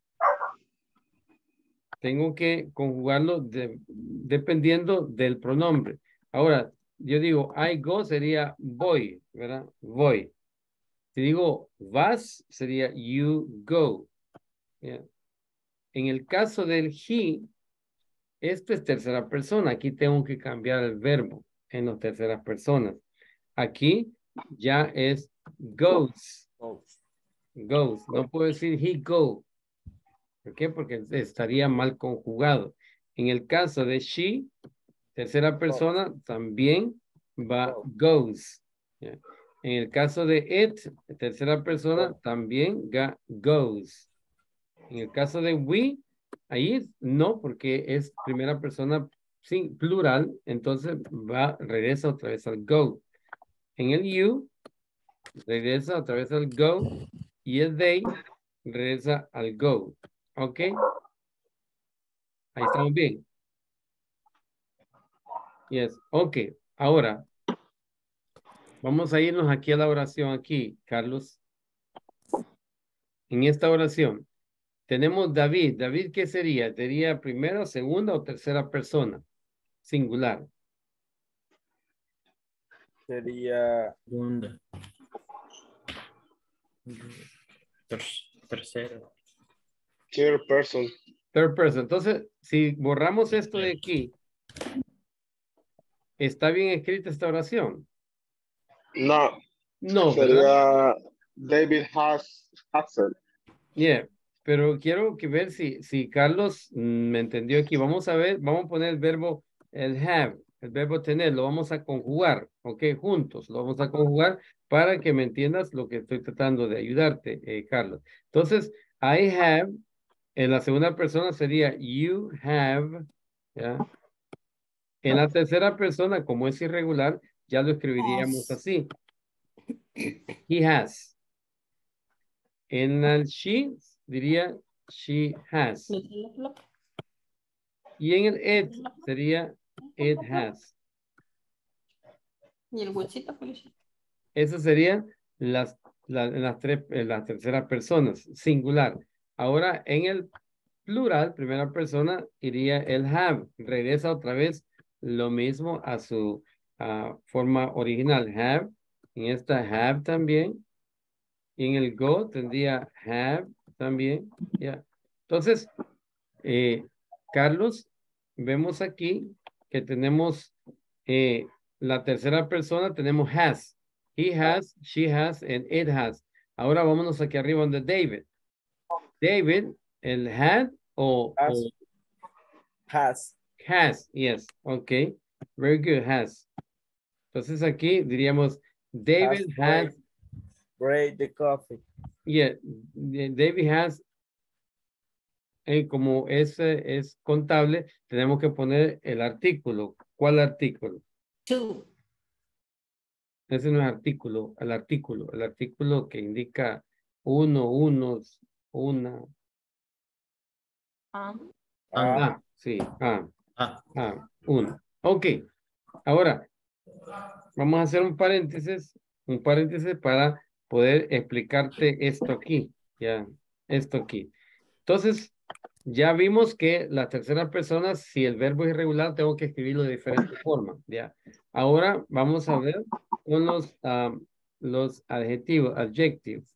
tengo que conjugarlo de- dependiendo del pronombre. Ahora, yo digo I go sería voy, ¿verdad? Voy. Si digo vas, sería you go. Yeah. En el caso del he, esto es tercera persona. Aquí tengo que cambiar el verbo en las terceras personas. Aquí ya es goes. Goes. No puedo decir he go. ¿Por qué? Porque estaría mal conjugado. En el caso de she, tercera persona, también va goes. ¿Ya? En el caso de it, tercera persona, también ga goes. En el caso de we, ahí es no, porque es primera persona sin plural, entonces va, regresa otra vez al go. En el you, regresa otra vez al go, y el they, regresa al go. ¿Ok? Ahí estamos bien. Yes. Ok. Ahora, vamos a irnos aquí a la oración aquí, Carlos. En esta oración tenemos David. David, ¿qué sería? ¿Sería primera, segunda o tercera persona? Singular.
Sería
Segunda. Ter- tercero.
Third person.
Third person. Entonces, si borramos esto de aquí, ¿está bien escrita esta oración?
No,
No, ¿verdad?
sería David has Hassel.
Yeah, pero quiero que ver si, si Carlos mm, me entendió aquí. Vamos a ver, vamos a poner el verbo, el have, el verbo tener, lo vamos a conjugar, ok, juntos, lo vamos a conjugar para que me entiendas lo que estoy tratando de ayudarte, eh, Carlos. Entonces, I have, en la segunda persona sería you have, ¿ya? En la tercera persona, como es irregular, ya lo escribiríamos así. He has. En el she, diría she has. Y en el it sería it has.
Y el huesito, policía.
Esas serían las, las, las, tres, eh, las terceras personas, singular. Ahora en el plural, primera persona, iría el have. Regresa otra vez lo mismo a su uh, forma original. Have. En esta have también. Y en el go tendría have también. Yeah. Entonces, eh, Carlos, vemos aquí que tenemos eh, la tercera persona, tenemos has. He has, she has, and it has. Ahora vámonos aquí arriba donde David. David, el had o,
has.
o
Has.
has, yes, okay. Very good, has. Entonces aquí diríamos David has,
has break the coffee.
yeah, David has, eh, como es, eh, es contable, tenemos que poner el artículo. ¿Cuál artículo?
Two.
Ese no es artículo, el artículo, el artículo que indica uno, unos, una.
Um,
Ah, sí, ah,
Ah,
ah, uno. Ok, ahora vamos a hacer un paréntesis, un paréntesis para poder explicarte esto aquí, ya, esto aquí. Entonces, ya vimos que las terceras personas, si el verbo es irregular, tengo que escribirlo de diferente forma, ya. Ahora vamos a ver con los, um, los adjetivos, adjectives.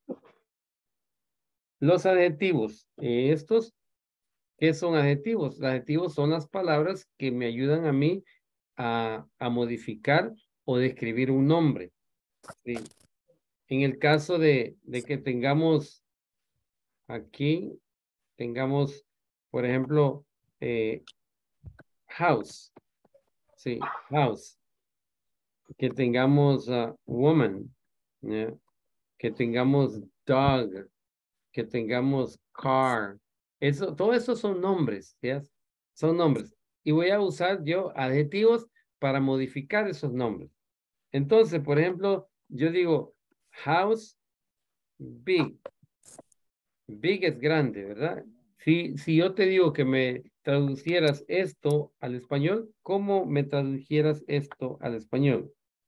Los adjetivos, eh, estos, ¿qué son adjetivos? Los adjetivos son las palabras que me ayudan a mí a, a modificar o describir un nombre. ¿Sí? En el caso de, de que tengamos aquí, tengamos, por ejemplo, eh, house. Sí, house. Que tengamos uh, woman. ¿Ya? Que tengamos dog. Que tengamos car. Eso, todo eso son nombres, ¿sí? Son nombres. Y voy a usar yo adjetivos para modificar esos nombres. Entonces, por ejemplo, yo digo house big. Big es grande, ¿verdad? Si, si yo te digo que me traducieras esto al español, ¿cómo me tradujeras esto al español?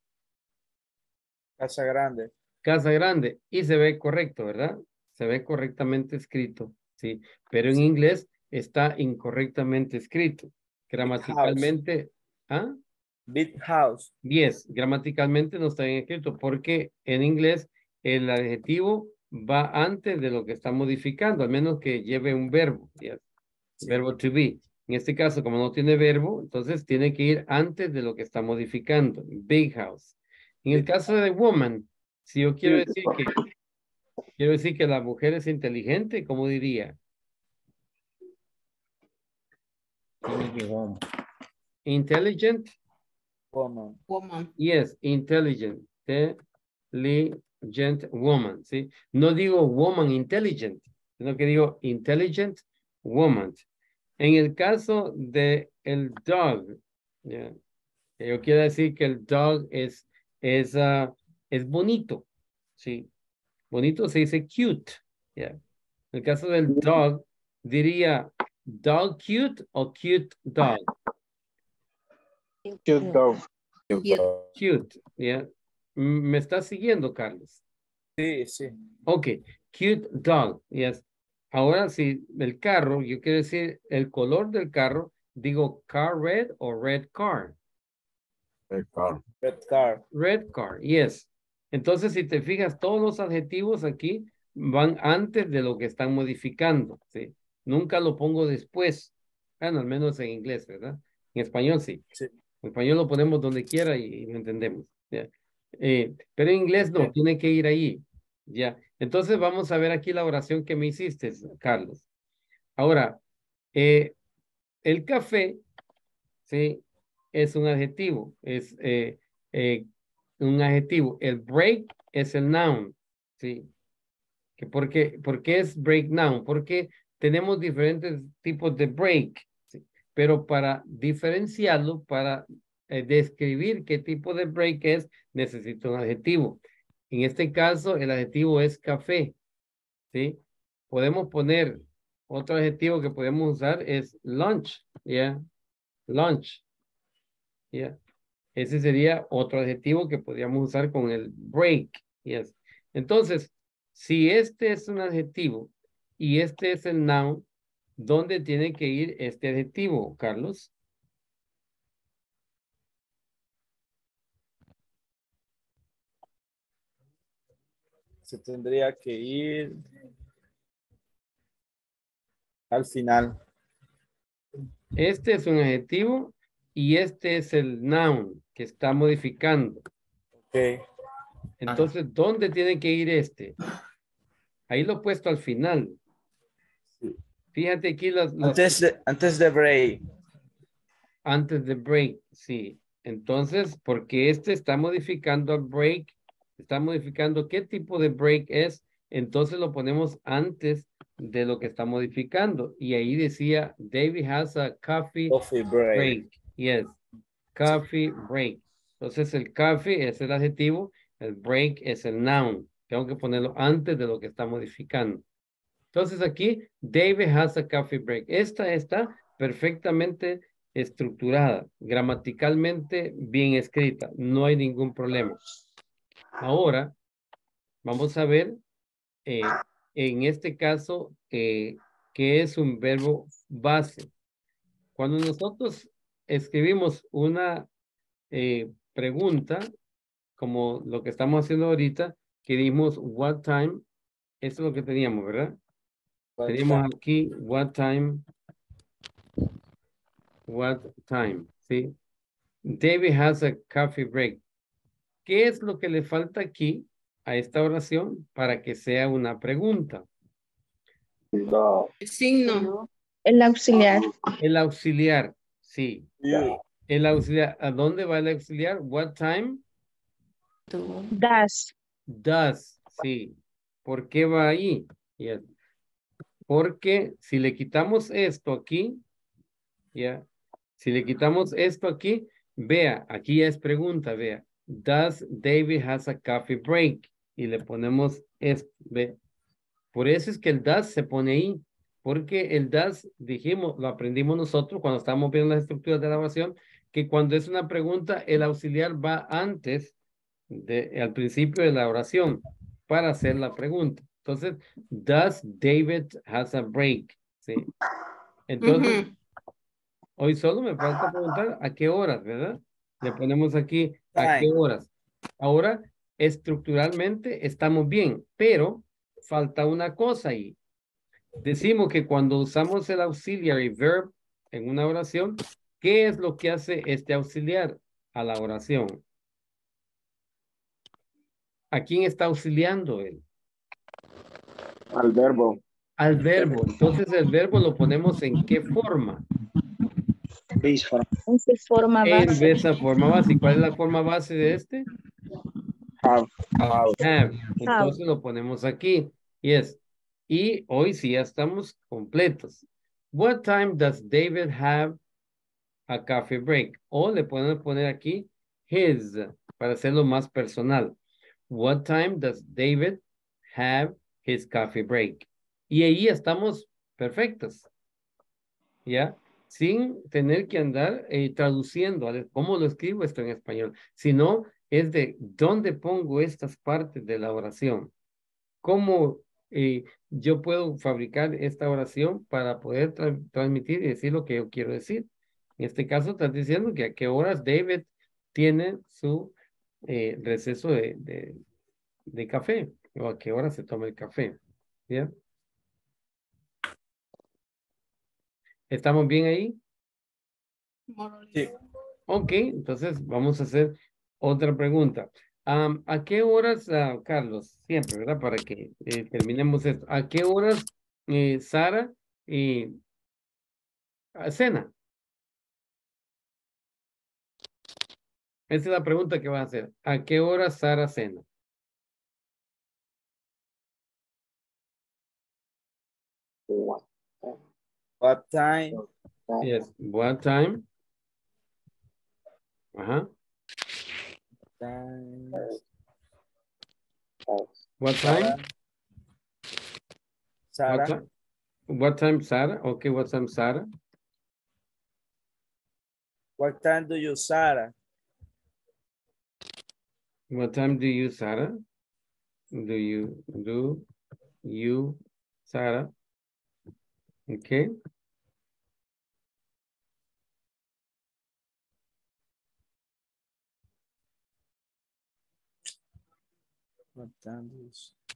Casa grande.
Casa grande. Y se ve correcto, ¿verdad? Se ve correctamente escrito, ¿sí? Pero en inglés está incorrectamente escrito. Gramaticalmente, ¿ah?
Big house.
Yes, gramaticalmente no está bien escrito porque en inglés el adjetivo va antes de lo que está modificando, al menos que lleve un verbo, yes.
Sí.
Verbo to be. En este caso, como no tiene verbo, entonces tiene que ir antes de lo que está modificando. Big house. En el caso de woman, si yo quiero decir que quiero decir que la mujer es inteligente, ¿cómo diría? Intelligent.
Woman.
woman.
Yes, intelligent. Intelligent woman, ¿sí? No digo woman intelligent, sino que digo intelligent woman. En el caso de el dog, yeah, yo quiero decir que el dog es, es, uh, es bonito, ¿sí? Bonito se dice cute, yeah. En el caso del dog, diría dog cute o cute dog.
Cute dog.
Cute, yeah. Mm, ¿Me estás siguiendo, Carlos?
Sí, sí.
Ok, cute dog, yes. Ahora sí, el carro, yo quiero decir el color del carro, digo car red o red car.
Red car. Red car.
Red car, yes. Entonces, si te fijas, todos los adjetivos aquí van antes de lo que están modificando, ¿sí? Nunca lo pongo después. Bueno, al menos en inglés, ¿verdad? En español sí.
Sí.
En español lo ponemos donde quiera y, y lo entendemos. ¿Ya? Eh, pero en inglés no, tiene que ir ahí. Ya. Entonces vamos a ver aquí la oración que me hiciste, Carlos. Ahora, eh, el café, ¿sí? Es un adjetivo, es eh, eh, un adjetivo. El break es el noun, ¿sí? Que ¿Por qué, por qué es break noun? Porque tenemos diferentes tipos de break, ¿sí? Pero para diferenciarlo, para eh, describir qué tipo de break es, necesito un adjetivo. En este caso, el adjetivo es café, ¿sí? Podemos poner otro adjetivo que podemos usar es lunch, ¿ya? Lunch, ¿ya? Ese sería otro adjetivo que podríamos usar con el break, ¿yes? Entonces, si este es un adjetivo y este es el noun, ¿dónde tiene que ir este adjetivo, Carlos?
Se tendría que ir al final.
Este es un adjetivo y este es el noun que está modificando.
Ok.
Entonces, ¿dónde tiene que ir este? Ahí lo he puesto al final. Fíjate aquí las... las-
Antes de, antes de break.
Antes de break, sí. Entonces, porque este está modificando el break, está modificando qué tipo de break es, entonces lo ponemos antes de lo que está modificando. Y ahí decía, David has a coffee,
Coffee break.
break. Yes, coffee break. Entonces el coffee es el adjetivo, el break es el noun. Tengo que ponerlo antes de lo que está modificando. Entonces aquí, David has a coffee break. Esta está perfectamente estructurada, gramaticalmente bien escrita. No hay ningún problema. Ahora, vamos a ver, eh, en este caso, eh, ¿qué es un verbo base? Cuando nosotros escribimos una eh, pregunta, como lo que estamos haciendo ahorita, que dimos what time, esto es lo que teníamos, ¿verdad?
What
Teníamos
time?
aquí what time, what time, ¿sí? David has a coffee break. ¿Qué es lo que le falta aquí a esta oración para que sea una pregunta?
No.
El signo.
El auxiliar.
El auxiliar, sí.
You.
El auxiliar, ¿a dónde va el auxiliar? What time
Das.
does, sí. ¿Por qué va ahí? Yes. Porque si le quitamos esto aquí, ya, si le quitamos esto aquí, vea, aquí ya es pregunta, vea. Does David has a coffee break? Y le ponemos esto, ve. Por eso es que el does se pone ahí, porque el does, dijimos, lo aprendimos nosotros cuando estábamos viendo las estructuras de la oración, que cuando es una pregunta, el auxiliar va antes, de, al principio de la oración, para hacer la pregunta. Entonces, does David has a break? Sí. Entonces,
Ujú.
hoy solo me falta preguntar a qué horas, ¿verdad? Le ponemos aquí a qué
Time.
horas. Ahora, estructuralmente estamos bien, pero falta una cosa ahí. Decimos que cuando usamos el auxiliary verb en una oración, ¿qué es lo que hace este auxiliar a la oración? ¿A quién está auxiliando él?
Al verbo.
Al verbo. Entonces el verbo lo ponemos en qué forma.
Base form.
En su forma
En
base.
esa forma base. ¿Y cuál es la forma base de este?
Have.
Have. Entonces lo ponemos aquí. Yes. Y hoy sí ya estamos completos. What time does David have a coffee break? O le podemos poner aquí his para hacerlo más personal. What time does David have his coffee break? Y ahí estamos perfectos. ¿Ya? sin tener que andar eh, traduciendo, ¿vale? ¿Cómo lo escribo esto en español? Sino es de dónde pongo estas partes de la oración. ¿Cómo eh, yo puedo fabricar esta oración para poder tra transmitir y decir lo que yo quiero decir? En este caso estás diciendo que a qué horas David tiene su eh, receso de, de, de café o a qué hora se toma el café. ¿Ya? ¿Estamos bien ahí?
Sí.
Ok, entonces vamos a hacer otra pregunta. Am, ¿a qué horas, ah, Carlos? Siempre, ¿verdad? Para que eh, terminemos esto. ¿A qué horas eh, Sara eh, ah, cena? Esa es la pregunta que vas a hacer. ¿A qué hora Sara cena?
What time?
Yes. What time? Ajá.
Time.
What time?
Sarah.
What time? What time, Sara? Okay, what time, Sara?
What time do you, Sarah?
What time do you, Sara? Do you, do you, Sara? Okay.
What time do you...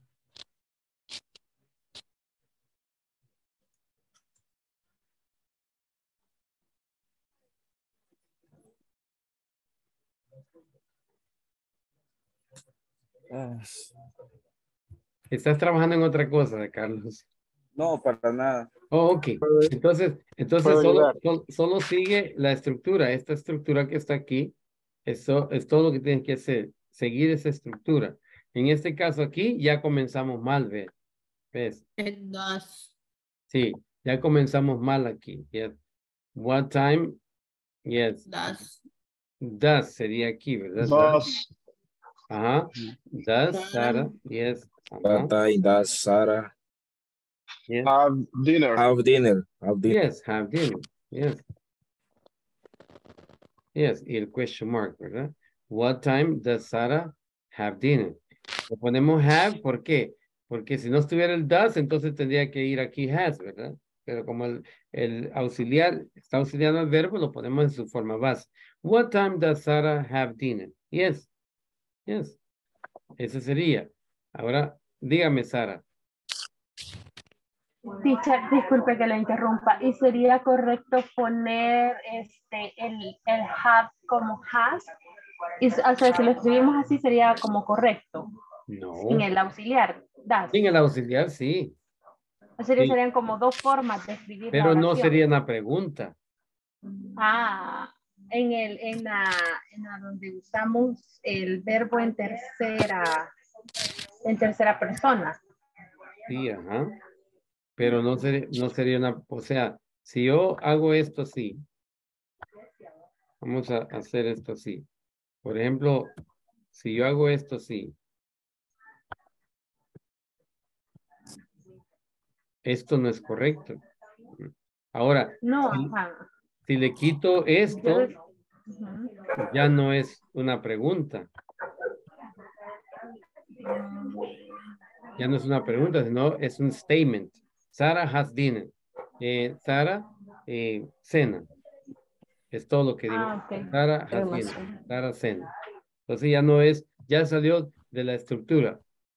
Ah,
Estás trabajando en otra cosa, Carlos.
no, para nada.
Oh, ok. Entonces, entonces
¿Puedo
solo,
ayudar?
sol- solo sigue la estructura. Esta estructura que está aquí, eso es todo lo que tienes que hacer. Seguir esa estructura. En este caso aquí ya comenzamos mal, ¿ves? ¿Ves?
It does.
Sí, ya comenzamos mal aquí. Yes. What time? Yes.
Does.
Does sería aquí, ¿verdad?
Does
Ajá. Does, Sara. Yes.
What
Ajá.
time does Sarah
Yes.
have dinner.
have dinner? Have dinner.
Yes, have dinner. Yes. Yes, y el question mark, ¿verdad? What time does Sarah have dinner? Le ponemos have, ¿por qué? Porque si no estuviera el does, entonces tendría que ir aquí has, ¿verdad? Pero como el, el auxiliar está auxiliando al verbo, lo ponemos en su forma base. What time does Sarah have dinner? Yes. Yes. Eso sería. Ahora, dígame, Sara.
Teacher, disculpe que la interrumpa. ¿Y sería correcto poner este el, el have como has? Y, o sea, si lo escribimos así sería como correcto.
No.
Sin el auxiliar. Das.
Sin el auxiliar, sí.
O sea,
Sí.
serían como dos formas de escribir
Pero
la
no
oración.
sería una pregunta.
Ah, en el, en la, en la donde usamos el verbo en tercera, en tercera persona.
Sí, ajá. Pero no sería, no sería una, o sea, si yo hago esto así, vamos a hacer esto así. Por ejemplo, si yo hago esto así, esto no es correcto. Ahora,
No,
si,
ajá.
si le quito esto,
Yo- Ujú.
ya no es una pregunta. Ya no es una pregunta, sino es un statement. Sarah has dinner. Eh, Sarah, eh, cena. Es todo lo que digo.
Ah, ok.
Sarah has dinner. Sarah cena. Entonces ya no es, ya salió de la estructura.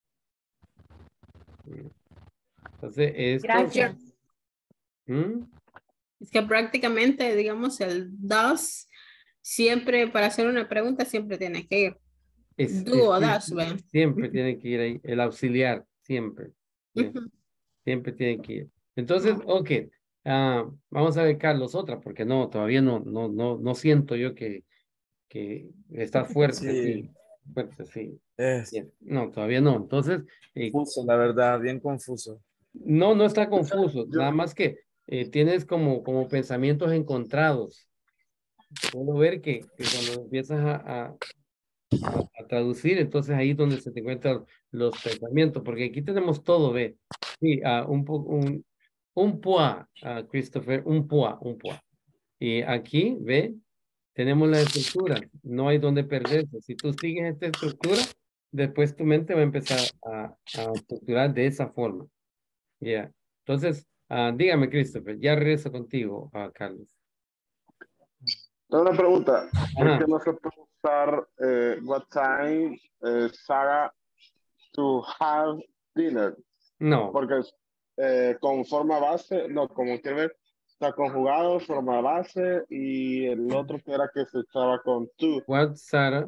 Entonces esto.
Gracias.
¿Mm?
Es que prácticamente, digamos, el does, siempre para hacer una pregunta, siempre tiene que ir.
Es,
Do o
es-
does, ¿ve?
siempre tiene que ir ahí. El auxiliar, siempre. ¿sí?
Ujú.
Siempre tiene que ir. Entonces, ok. ah, vamos a ver, Carlos, otra, porque no, todavía no, no, no, no siento yo que, que está fuerte.
Sí.
Sí, fuerte, sí.
Es
Bien. No, todavía no. Entonces, eh,
confuso, la verdad, bien confuso.
no, no está confuso. Nada más que eh, tienes como, como pensamientos encontrados. Puedo ver que, que cuando empiezas a, a, a- a traducir, entonces ahí es donde se te encuentran los pensamientos, porque aquí tenemos todo, ve. Sí, ah, un, po- un, un poa, ah, Christopher, un poa, un poa. Y aquí, ve, tenemos la estructura. No hay donde perderse. Si tú sigues esta estructura, después tu mente va a empezar a, a estructurar de esa forma. Ya. Entonces, ah, dígame, Christopher, ya regreso contigo, ah, Carlos.
Tengo una pregunta. ¿Por
Ajá.
qué no se puede usar eh, what time eh, Sarah to have dinner?
No.
Porque eh, con forma base, no, como quiere ver, está conjugado, forma base, y el otro que era que se usaba con to.
What, Sarah?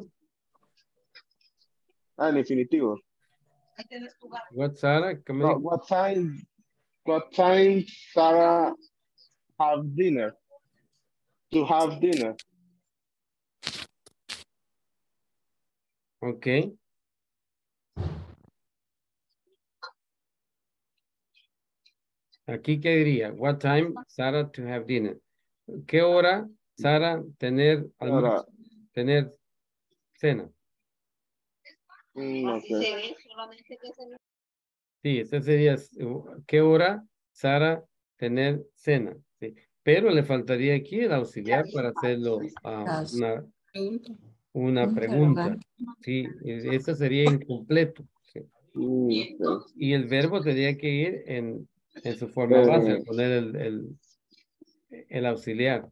Ah, en infinitivo.
What, Sarah? ¿Cómo
No,
dijo?
what time, what time Sarah have dinner? To have dinner.
Ok. Aquí, ¿qué diría? What time Sarah to have dinner? ¿Qué hora Sarah tener almuerzo? Tener cena.
Mm, okay.
Sí, ese sería, uh, ¿qué hora Sara tener cena? Sí. Pero le faltaría aquí el auxiliar para hacerlo ah, una, una pregunta. Sí, e- eso sería incompleto. Sí.
Mm, okay.
Y el verbo tendría que ir en, en su forma base,
Eh,
poner el, el, el auxiliar.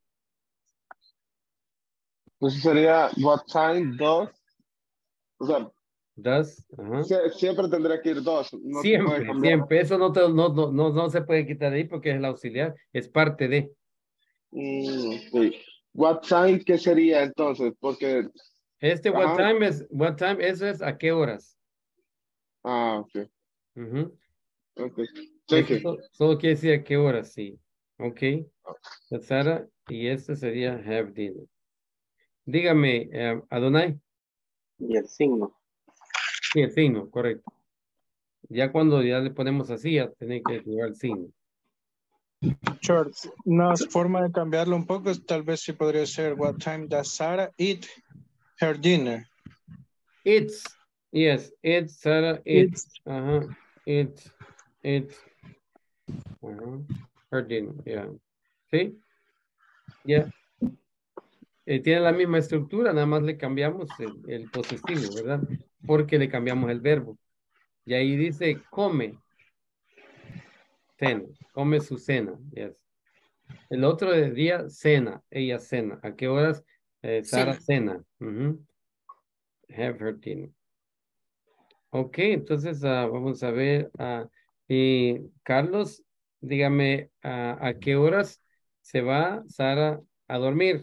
Entonces sería what time does, o sea,
Does, ajá.
sie- siempre tendría que ir dos, no se puede
Siempre,
cambiar.
siempre. Eso no, te- no, no, no, no se puede quitar de ahí porque es el auxiliar, es parte de.
Mm, sí. What time, ¿qué sería entonces? Porque,
Este what
ajá,
time es, what time, eso es a qué horas.
ah, ok,
Ujú.
ok. Thank
Eso
you.
so- solo quiere decir a qué hora, sí. Ok. Sara, y este sería have dinner. Dígame, eh, Adonai.
Y el signo.
Sí, el signo, correcto. Ya cuando ya le ponemos así, ya tiene que llevar el signo.
Short, una forma de cambiarlo un poco es tal vez sí podría ser what time does Sarah eat her dinner?
It's, yes, it's, Sara, it's. Ajá, it's, it's. Ajá, her dinner, yeah. ¿Sí? Ya. Eh, tiene la misma estructura, nada más le cambiamos el, el posesivo, ¿verdad? Porque le cambiamos el verbo. Y ahí dice come, cena, come su cena, yes. El otro día cena, ella cena. ¿A qué horas? Eh, Sara cena. Ujú. Have her dinner. Ok, entonces ah, vamos a ver. ah, y Carlos, dígame, ah, ¿a qué horas se va Sara a dormir?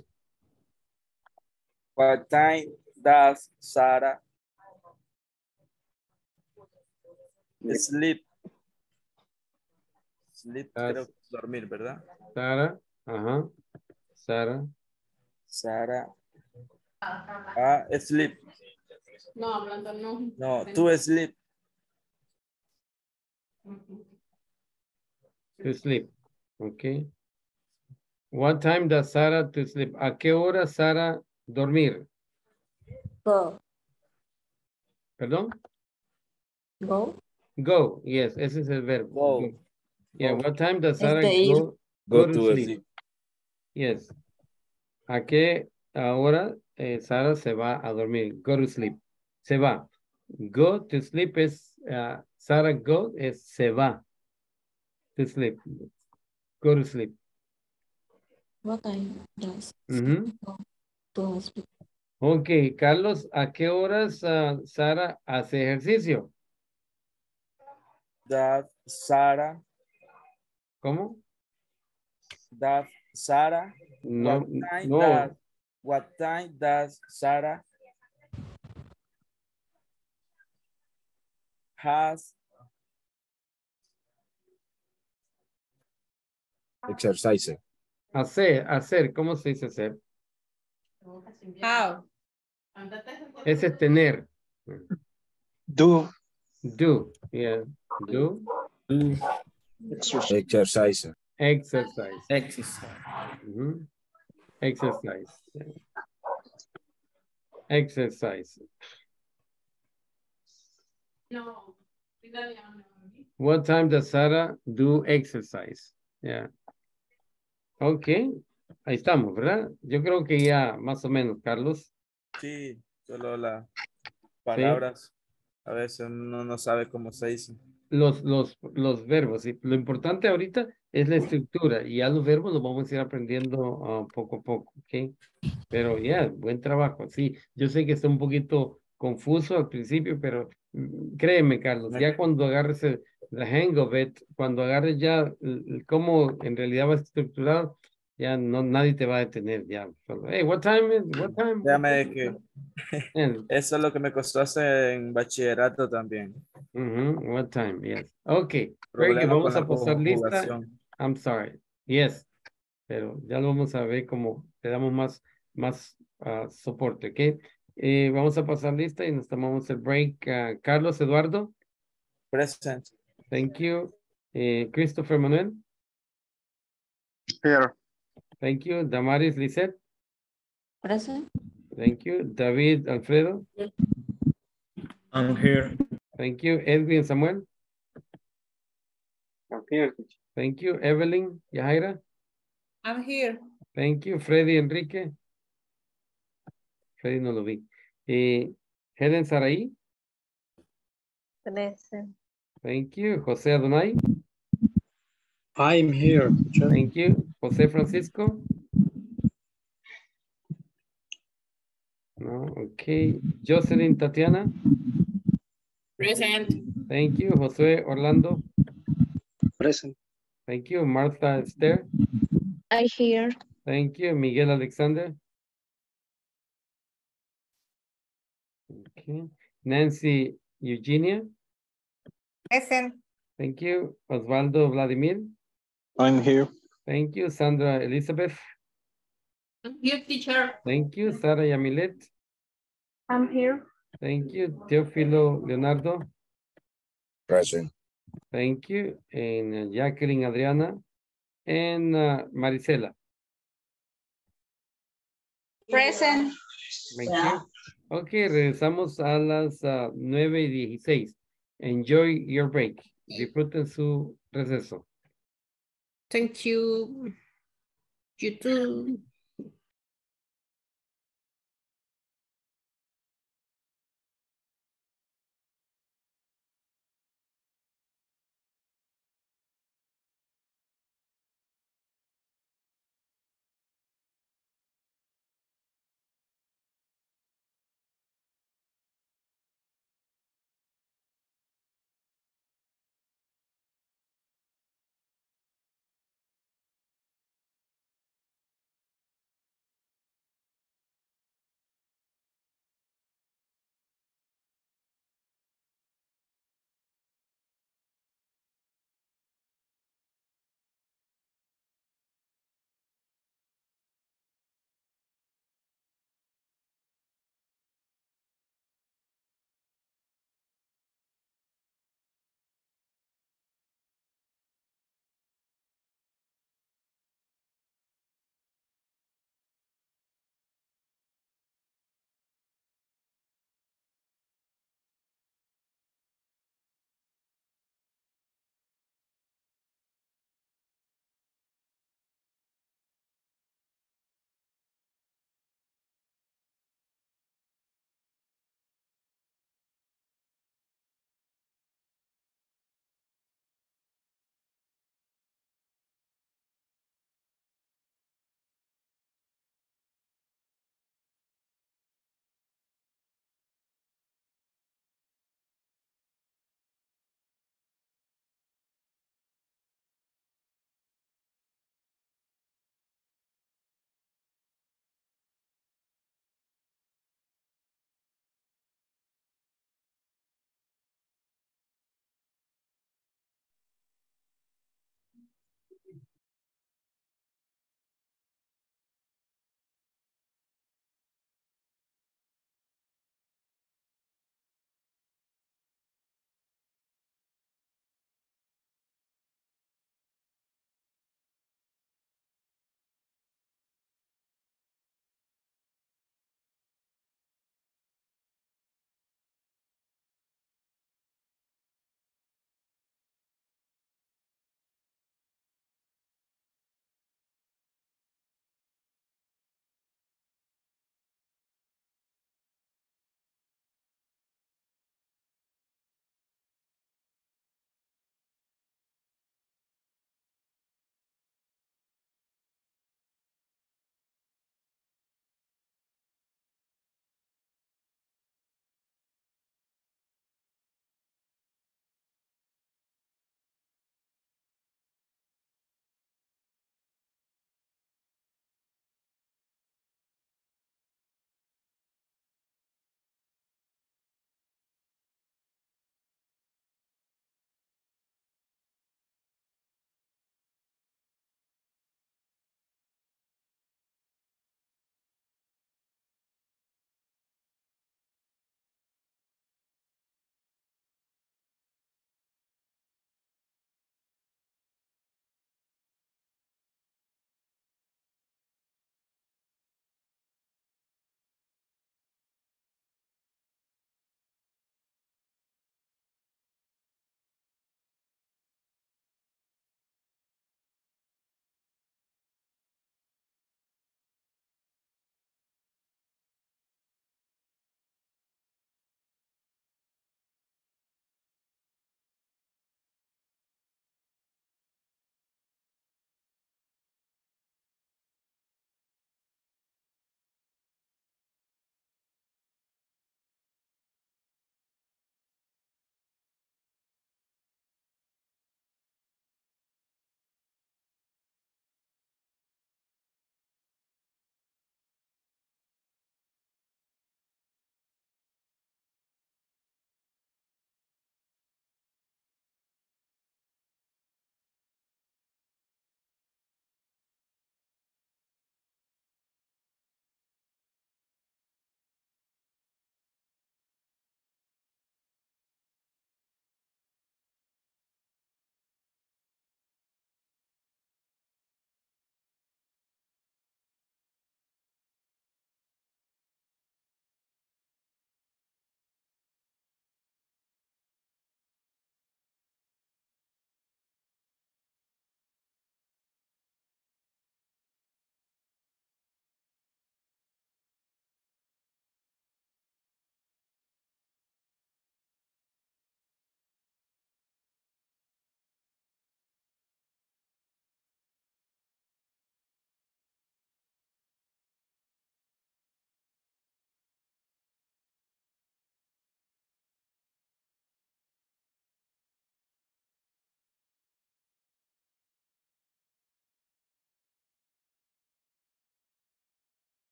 What time does Sarah sleep? Sleep,
Ah,
creo que es dormir, ¿verdad?
Sara, ajá, Sara.
Sarah. Ah, sleep.
No, hablando no.
No, tú sleep.
To sleep. Ok. What time does Sara to sleep? ¿A qué hora Sara dormir?
Go.
¿Perdón?
Go.
Go. Yes, ese es el verbo.
Go.
Go. Yeah,
Go.
what time does
Es
Sarah
de ir.
go,
Go
go to
to
sleep?
sleep.
Yes. ¿A qué hora eh, Sarah se va a dormir? Go to sleep. Se va. Go to sleep es, uh, Sarah go es se va. To sleep. Go to sleep.
What time does
Ujú.
go to sleep?
Ok, Carlos, ¿a qué horas uh, Sara hace ejercicio?
That Sarah.
¿Cómo?
That Sarah.
No,
What time
no.
does What time does Sarah has
Exercise.
Hacer, hacer, ¿cómo se dice hacer?
How.
Ese es tener.
Do.
Do, yeah. Do.
do
Exercise.
Exercise.
Exercise.
Mhm. Exercise. Yeah. Exercise.
No.
What time does Sarah do exercise? Yeah. Okay. Ahí estamos, ¿verdad? Yo creo que ya más o menos, Carlos.
Sí, solo las
Sí.
palabras. A veces uno no sabe cómo se dice.
Los, los, los verbos, sí. Lo importante ahorita es la estructura y ya los verbos los vamos a ir aprendiendo ah, poco a poco, ¿ok? Pero ya, buen trabajo, sí. Yo sé que está un poquito confuso al principio, pero mm, créeme, Carlos,
Me-
ya cuando agarres el, the hang of it, cuando agarres ya el- el cómo en realidad va estructurado, ya no, nadie te va a detener, ya. Solo, hey, what time is, what time? What
Créame de
time?
que
And,
eso es lo que me costó hacer en bachillerato también.
mhm, what time, yes. Okay, very good.
Problema con
Vamos
la
a pasar lista.
conjugación.
I'm sorry. Yes, pero ya lo vamos a ver como te damos más, más ah, soporte, ¿ok? Eh, vamos a pasar lista y nos tomamos el break. Ah, Carlos Eduardo,
Present.
thank you. Eh, Christopher Manuel,
Here.
thank you. Damaris Lisette,
Present.
thank you. David Alfredo,
I'm here.
thank you. Edwin Samuel,
I'm here.
thank you. Evelyn Yahaira,
I'm here.
thank you. Freddy Enrique, Freddy no lo vi. Eh, Helen Saraí,
Present.
thank you. José Adonai,
I'm here. teacher.
thank you. José Francisco, no, okay. Jocelyn Tatiana,
Present.
thank you. José Orlando,
Present.
thank you. Martha Esther,
I hear.
thank you. Miguel Alexander, okay. Nancy Eugenia,
Present.
thank you. Osvaldo Vladimir,
I'm here.
thank you. Sandra Elizabeth,
I'm here, teacher.
thank you. Sara Yamilet,
I'm here.
thank you. Teófilo Leonardo,
Present.
thank you. And uh, Jacqueline Adriana, and uh, Marisela,
Present.
thank you. Ok, regresamos a las uh, nueve y dieciséis. Enjoy your break. Disfruten su receso.
Thank you. You too.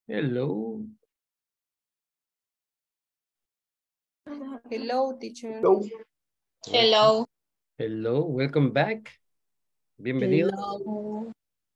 Hello.
Hello, teacher.
Hello.
Hello.
Hello, welcome back. Bienvenido.
Hello.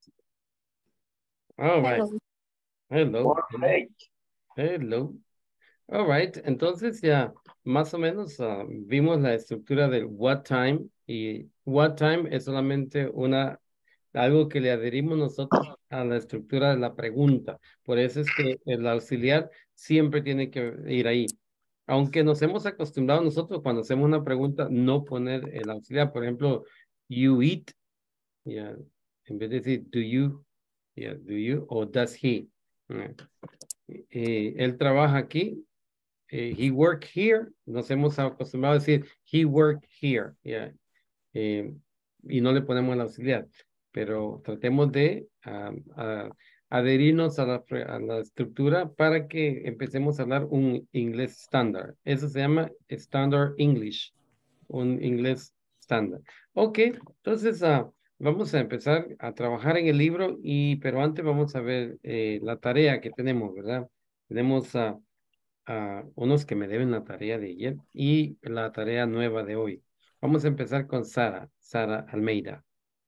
All right.
Hello.
Hello. Hello. All right. Entonces ya más o menos ah, vimos la estructura del what time y what time es solamente una algo que le adherimos nosotros a la estructura de la pregunta. Por eso es que el auxiliar siempre tiene que ir ahí. Aunque nos hemos acostumbrado nosotros cuando hacemos una pregunta no poner el auxiliar. Por ejemplo, you eat. Yeah. En vez de decir do you, yeah, do you o does he. Yeah. Eh, él trabaja aquí. Eh, he work here. Nos hemos acostumbrado a decir he work here. Yeah. Eh, y no le ponemos el auxiliar. Pero tratemos de uh, uh, adherirnos a la, a la estructura para que empecemos a hablar un inglés estándar. Eso se llama Standard English, un inglés estándar. Ok, entonces uh, vamos a empezar a trabajar en el libro, y pero antes vamos a ver eh, la tarea que tenemos, ¿verdad? Tenemos a uh, uh, unos que me deben la tarea de ayer y la tarea nueva de hoy. Vamos a empezar con Sara, Sara Almeida.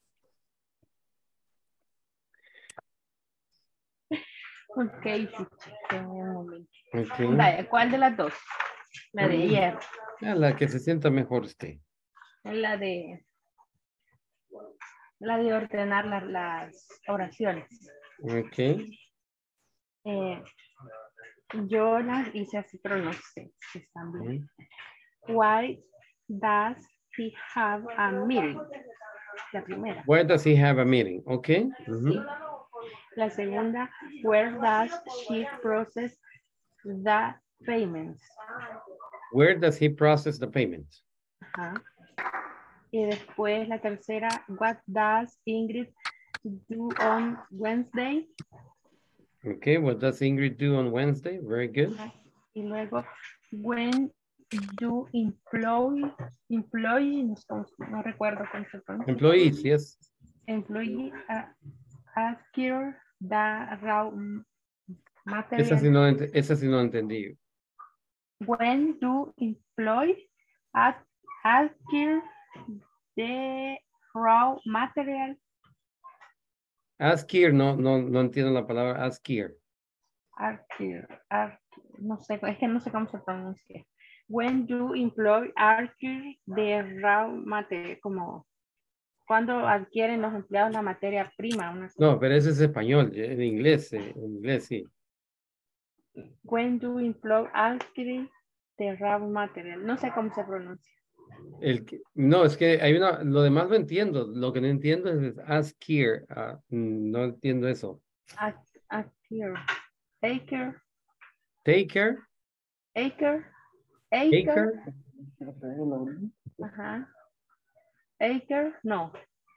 Ok, sí, un momento.
Okay.
Vaya, ¿cuál de las dos? La de ayer.
A la que se sienta mejor usted.
La de la de ordenar la- las oraciones.
Ok.
Eh, yo las hice así, pero no sé si están bien. Why does he have a meeting? La primera.
Where does he have a meeting? Ok. Uh-huh.
La segunda, where does she process the payments?
Where does he process the payment?
Ajá. Y después la tercera, what does Ingrid do on Wednesday?
Okay, what does Ingrid do on Wednesday? Very good.
Ajá. Y luego, when do employee, employee, no, no recuerdo cómo se pronuncia.
Employees, yes.
Employee uh, acquire the raw material.
Esa sí no, ent- esa sí no entendí.
When do employees ac- acquire the raw material?
Ask here, no, no, no entiendo la palabra ask here.
Acquire, acquire, no sé, es que no sé cómo se pronuncia. When do employees acquire the raw material? Como cuando adquieren los empleados la materia prima. Una
No, pero ese es español, eh, en inglés, eh, en inglés sí.
When do employees acquire the raw material? No sé cómo se pronuncia.
El que- no, es que hay una, lo demás lo entiendo, lo que no entiendo es ask here, ah, mm, no entiendo eso.
Ac- Acquire, acre,
Take care,
acre,
take
acre.
care.
Ajá. Acre, no.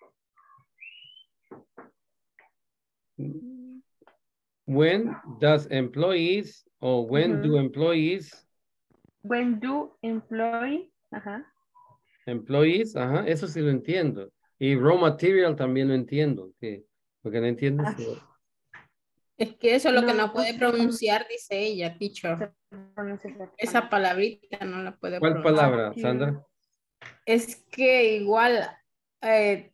When does employees or when do
Ujú.
employees,
When do employee, ajá.
employees, ajá, eso sí lo entiendo. Y raw material también lo entiendo, que lo que no entiendo es
Ah.
que-
Es que eso es lo que
No,
no puede
no sé
pronunciar, dice ella, teacher.
pronuncia esa
Esa palabrita no la puede
¿cuál
pronunciar.
palabra, Sandra?
Es que igual, eh,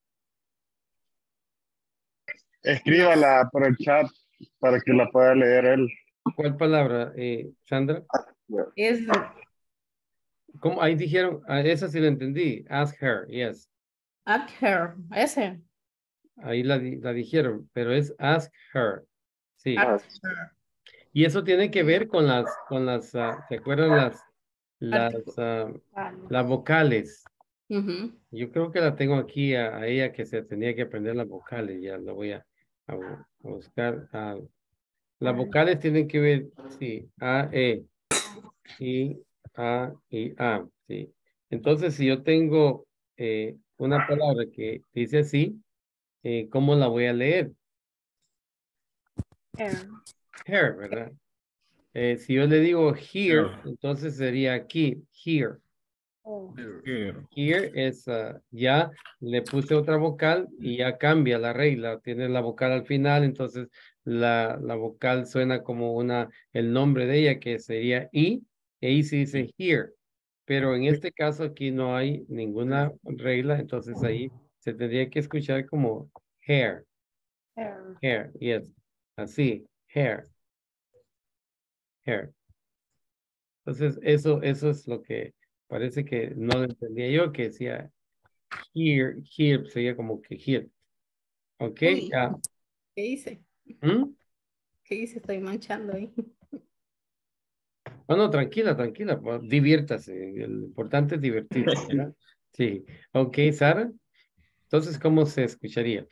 Escríbala por el chat para que la pueda leer él.
¿Cuál palabra, eh, Sandra?
es,
¿Cómo? Ahí dijeron, ah, esa sí la entendí, ask her, yes.
ask her, ese.
Ahí la, di- la dijeron, pero es ask her. Sí.
Ask her.
Y eso tiene que ver con las, con las, ah, ¿se acuerdan las, las, ah, las vocales?
Ujú.
Yo creo que la tengo aquí a, a ella que se tenía que aprender las vocales, ya lo voy a, a bu- a buscar. ah, las vocales tienen que ver, sí, A, E, I, A, I, A, sí. Entonces, si yo tengo eh, una palabra que dice así, eh, ¿cómo la voy a leer?
Hair.
Hair, ¿verdad? Eh, si yo le digo here,
Ah.
entonces sería aquí, here.
Here.
Here es, uh, ya le puse otra vocal y ya cambia la regla. Tiene la vocal al final, entonces la, la vocal suena como una, el nombre de ella que sería I, e ahí se dice here. Pero en este caso aquí no hay ninguna regla, entonces ahí se tendría que escuchar como hair.
Hair.
Hair, yes. Así, hair. Hair. Entonces, eso, eso es lo que parece que no lo entendía yo, que decía here, here, sería como que here. Ok,
Uy,
ya.
¿qué hice?
¿Mm?
¿Qué hice? Estoy manchando ahí.
No, no, tranquila, tranquila, pues, diviértase. Lo importante es divertirse, ¿verdad? Sí. Ok, Sara. Entonces, ¿cómo se escucharía?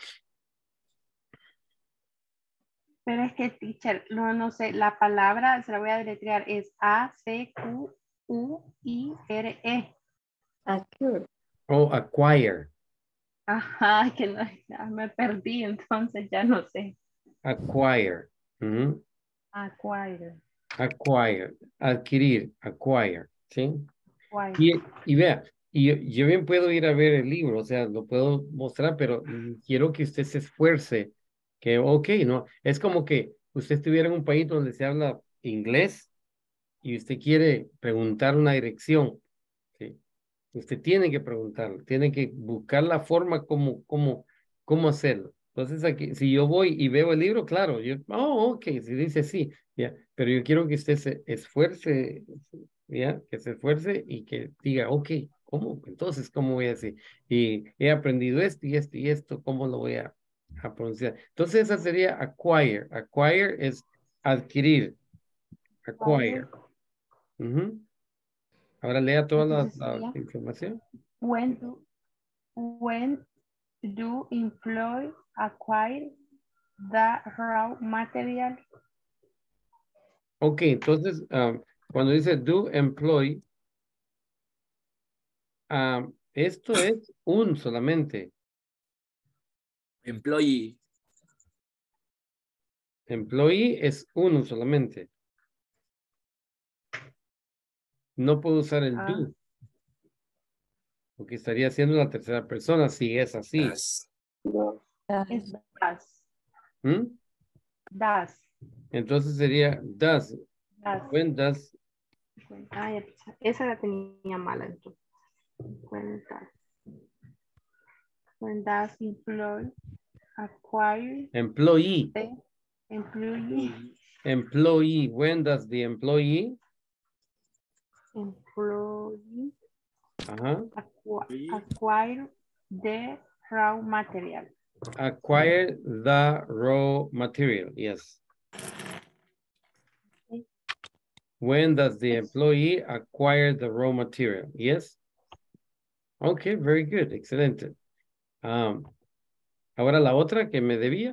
Pero es que, teacher, no, no sé, la palabra, se la voy a deletrear, es A C Q U I R E.
Acure.
Oh, acquire.
Ajá, que no, ya me perdí, entonces ya no sé.
Acquire. Ujú.
Acquire.
Acquire. Adquirir. Acquire. ¿Sí?
Acquire.
Y, y vea, y yo, yo bien puedo ir a ver el libro, o sea, lo puedo mostrar, pero mm, quiero que usted se esfuerce, que, ok, no, es como que usted estuviera en un país donde se habla inglés y usted quiere preguntar una dirección, ¿sí? Usted tiene que preguntar, tiene que buscar la forma como, como, cómo hacerlo. Entonces, aquí, si yo voy y veo el libro, claro, yo, oh, ok, si dice sí, ya, pero yo quiero que usted se esfuerce, ya, que se esfuerce y que diga, ok, ¿cómo? Entonces, ¿cómo voy a decir? Y he aprendido esto y esto y esto, ¿cómo lo voy a, a pronunciar? Entonces, esa sería acquire. Acquire es adquirir, acquire. Ujú. Ahora lea toda la,
Entonces
la
sería,
información.
when do, when do employ acquire the raw material?
Ok, entonces, um, cuando dice do employ, um, esto es un solamente.
Employee.
Employee es uno solamente. No puedo usar el
Ah,
do, porque estaría siendo la tercera persona si es así.
Yes.
No.
es does.
¿Mm?
Does.
Entonces sería does.
Does.
When does,
Ah, ya, esa la tenía mala entonces. When does. When does employ acquire
employee,
the employee
employee, when does the employee,
employee
ajá,
acqui- acquire the raw material?
acquire the raw material, yes. When does the employee acquire the raw material? Yes. Okay, very good. Excelente. Um, ahora la otra que me debía.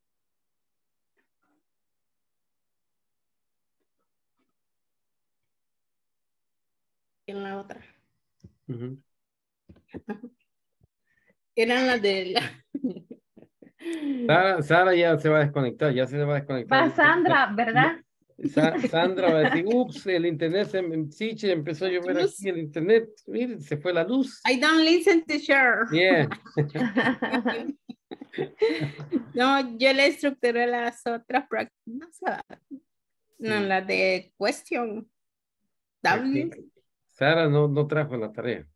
En la otra.
Ujú.
Eran las de la...
Sara, Sara ya se va a desconectar, ya se va a desconectar.
Va Sandra, ¿verdad?
Sa- Sandra va a decir, ups, el internet se me, sí, che, empezó a llover
Luz.
aquí el internet, miren, se fue la luz.
I don't listen to share.
Yeah.
No, yo le estructuré las otras prácticas. No,
Sí.
las de question. W.
Ok. Sara no, no trajo la tarea.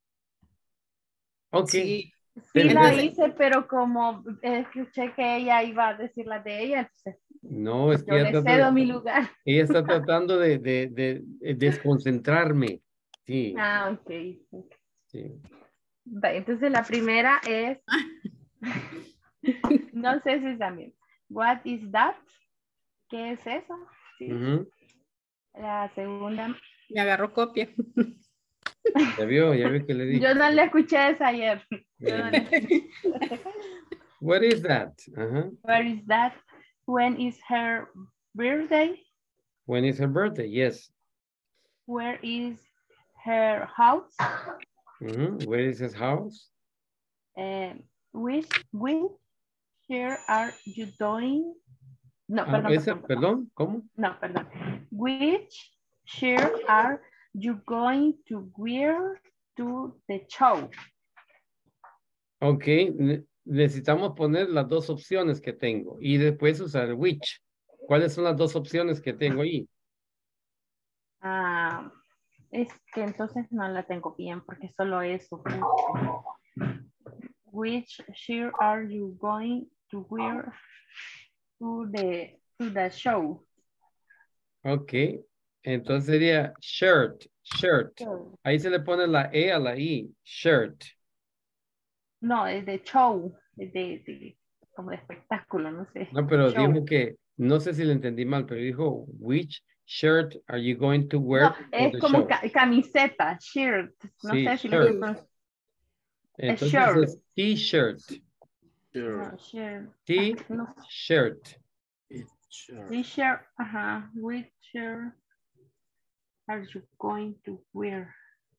Ok.
Sí.
Sí la
Entonces,
hice, pero como eh, escuché que ella iba a decir la de ella, entonces
no, es que
yo
ella
le
trata
cedo
de-
mi lugar.
ella está tratando de, de, de, de desconcentrarme. Sí,
Ah, ok.
sí.
Va, entonces la primera es, no sé si también. What is that? ¿Qué es eso? Sí.
Ujú.
La segunda.
Me agarró copia.
Ya vio, ya vio que le dije.
Yo no le escuché esa ayer. Yo no le
Yeah.
escuché.
What is that? Ajá.
Where is that? When is her birthday?
When is her birthday? Yes.
Where is her house?
Ujú. Where is his house?
Uh, which, which year are you doing? No,
Ah,
perdón,
esa,
perdón, perdón.
perdón, ¿cómo?
No, perdón. Which year are you going to wear to the show.
Ok, ne- necesitamos poner las dos opciones que tengo y después usar which. ¿Cuáles son las dos opciones que tengo ahí?
Ah, es que entonces no la tengo bien porque solo eso. Which shirt are you going to wear to the, to the show?
Ok, entonces sería shirt, shirt.
Show.
Ahí se le pone la E a la I, shirt.
No, es de show, es de, de- como de espectáculo, no sé.
No, pero
Show.
dijo que, no sé si le entendí mal, pero dijo, which shirt are you going to
No,
wear for
es
the
como
show?
ca- camiseta, shirt. No
Sí,
sé si lo
shirt.
estoy pronunciando.
Entonces
shirt.
es t-shirt,
No, shirt. No,
t-shirt.
t-shirt, ajá. Which shirt are you going to wear?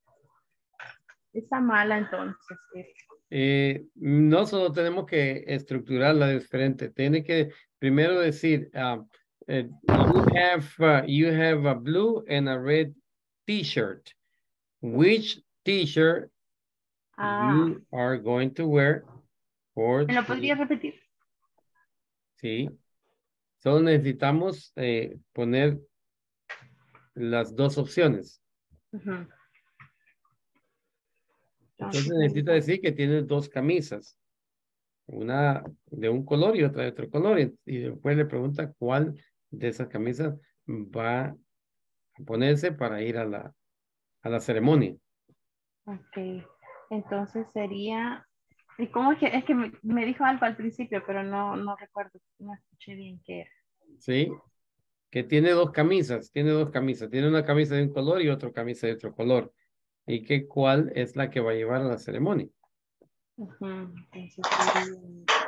Está mala entonces. eh.
Eh, no solo tenemos que estructurarla diferente, tiene que primero decir, ah, eh, you have, uh, you have a blue and a red t-shirt. Which t-shirt
Ah,
you are going to wear for
¿me lo
the-
podría repetir?
Sí. Solo necesitamos eh, poner las dos opciones.
Ujú.
Entonces necesita decir que tiene dos camisas. Una de un color y otra de otro color. Y, y después le pregunta cuál de esas camisas va a ponerse para ir a la, a la ceremonia.
Ok, entonces sería, ¿y cómo es que, es que me, me dijo algo al principio, pero no, no recuerdo, no escuché bien qué era?
¿Sí? Que tiene dos camisas, tiene dos camisas. Tiene una camisa de un color y otra camisa de otro color. Y que cuál es la que va a llevar a la ceremonia.
Ujú, entonces sería,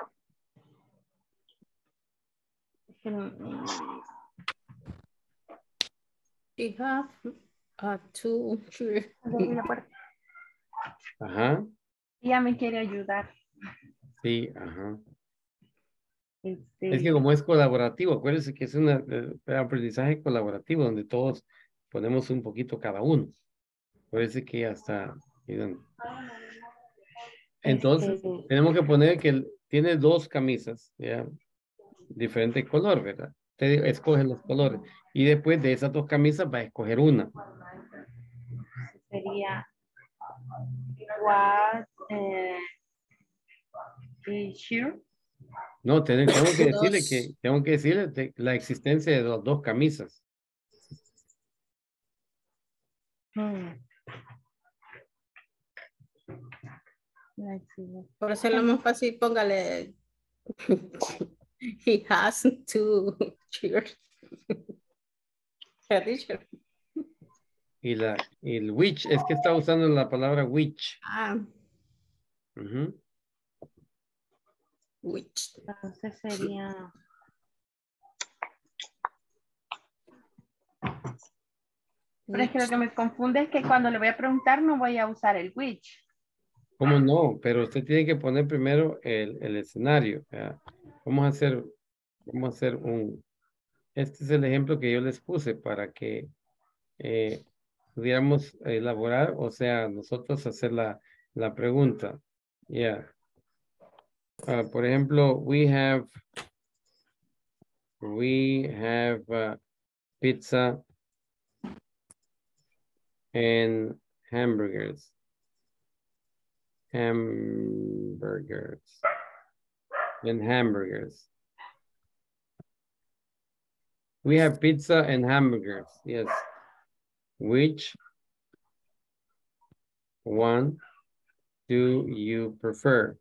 es que, mm,
She have uh, two shirt.
abrí la puerta.
Ajá.
Ella me quiere ayudar.
Sí, ajá.
Este,
Es que como es colaborativo, acuérdense que es un aprendizaje colaborativo donde todos ponemos un poquito cada uno. Parece que hasta... miren. Entonces,
Este-
tenemos que poner que él tiene dos camisas, ¿ya? Diferente color, ¿verdad? Usted escoge los colores. Y después de esas dos camisas va a escoger una.
sería, what, eh, is shirt?
No, ten- tengo que decirle
Dos.
que, tengo que decirle de la existencia de las dos camisas.
Hmm. Let's see.
Por hacerlo más fácil, póngale. He has two shirts. Ha dicho.
Y la, y el which, es que está usando la palabra which.
Ah,
Ujú.
which.
Entonces sería, pero es que lo que me confunde es que cuando le voy a preguntar no voy a usar el which.
¿Cómo no? Pero usted tiene que poner primero el, el escenario. ¿Ya? Vamos a hacer, vamos a hacer un, este es el ejemplo que yo les puse para que eh, pudiéramos elaborar, o sea, nosotros hacer la, la pregunta. Ya. Ah, por ejemplo, we have, we have uh, pizza and hamburgers. Hamburgers. And hamburgers. We have pizza and hamburgers. Yes. Which one do you prefer?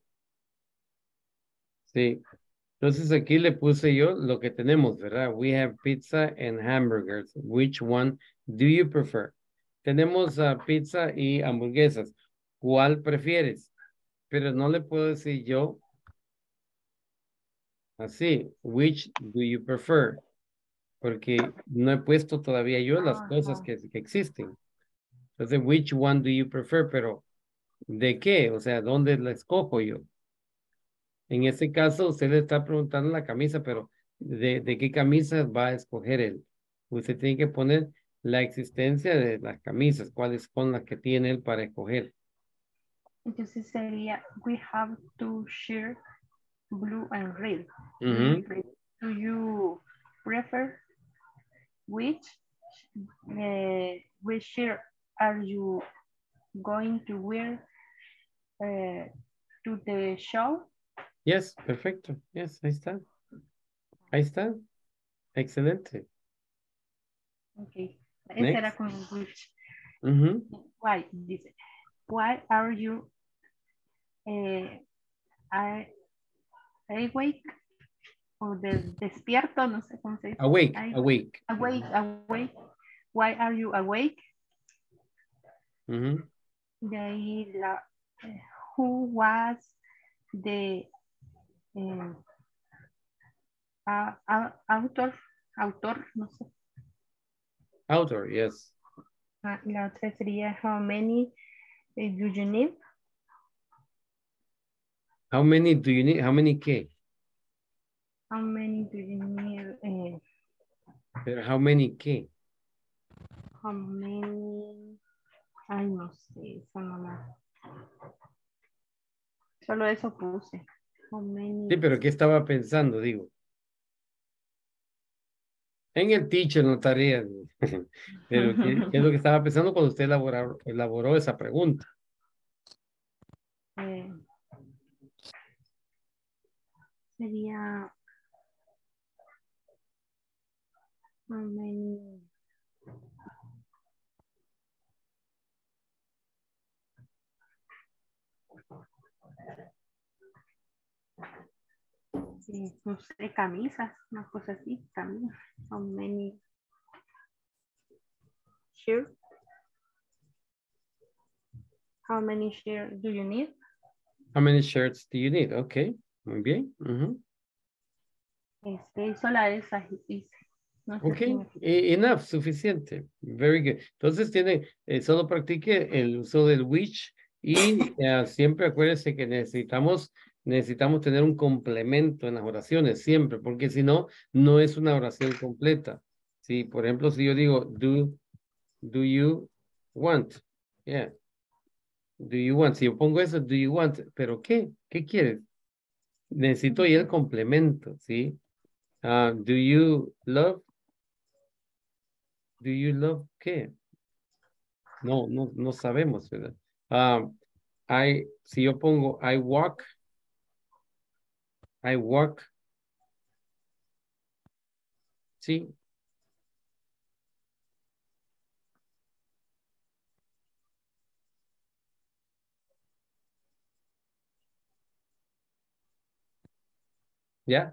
Sí. Entonces aquí le puse yo lo que tenemos, ¿verdad? We have pizza and hamburgers. Which one do you prefer? Tenemos uh, pizza y hamburguesas. ¿Cuál prefieres? Pero no le puedo decir yo así. Which do you prefer? Porque no he puesto todavía yo las cosas que, que existen. Entonces, which one do you prefer? Pero, ¿de qué? O sea, ¿dónde la escojo yo? En este caso, usted le está preguntando la camisa, pero ¿de, de qué camisa va a escoger él? Usted tiene que poner la existencia de las camisas, cuáles son las que tiene él para escoger.
Entonces sería, we have to share blue and red.
Mhm.
Do you prefer which uh, which shirt are you going to wear uh, to the show?
Yes, perfecto. Yes, ahí está. Ahí está. Excelente.
Okay. Ese
Next.
era con which.
Mhm.
Why, dice. Why are you uh, I, awake? O de, despierto, no sé cómo se dice.
Awake,
I,
awake.
Awake, awake. Why are you awake?
Mhm.
De ahí la, eh, who was the eh, a- a- autor, autor, no sé.
Outdoor, yes.
Ah, la otra sería how many eh, do you need?
How many do you need? How many qué?
How many do you need? Eh,
Pero how many qué?
how many, ay no sé, esa no la- solo eso puse. How many,
Sí, pero ¿qué estaba pensando? Digo. En el teacher, no tarea. Pero ¿qué, qué es lo que estaba pensando cuando usted elaboró, elaboró esa pregunta?
eh, sería how many. Sí, no sé, camisas, una cosa así, camisas. How many shirts? How many shirts do you need?
How many shirts do you need? Ok, muy bien. Ujú.
Este, sola esa hice. No sé
Ok,
si me-
e- enough, suficiente. Very good. Entonces tiene, eh, solo practique el uso del which y eh, siempre acuérdese que necesitamos, necesitamos tener un complemento en las oraciones, siempre, porque si no, no es una oración completa. Sí, por ejemplo, si yo digo, do, do you want? Yeah. Do you want? Si yo pongo eso, do you want? ¿Pero qué? ¿Qué quieres? Necesito ya el complemento, ¿sí? Ah, do you love? Do you love qué? No, no, no sabemos, ¿verdad? Ah, I, si yo pongo I walk, I walk, sí. ¿Ya?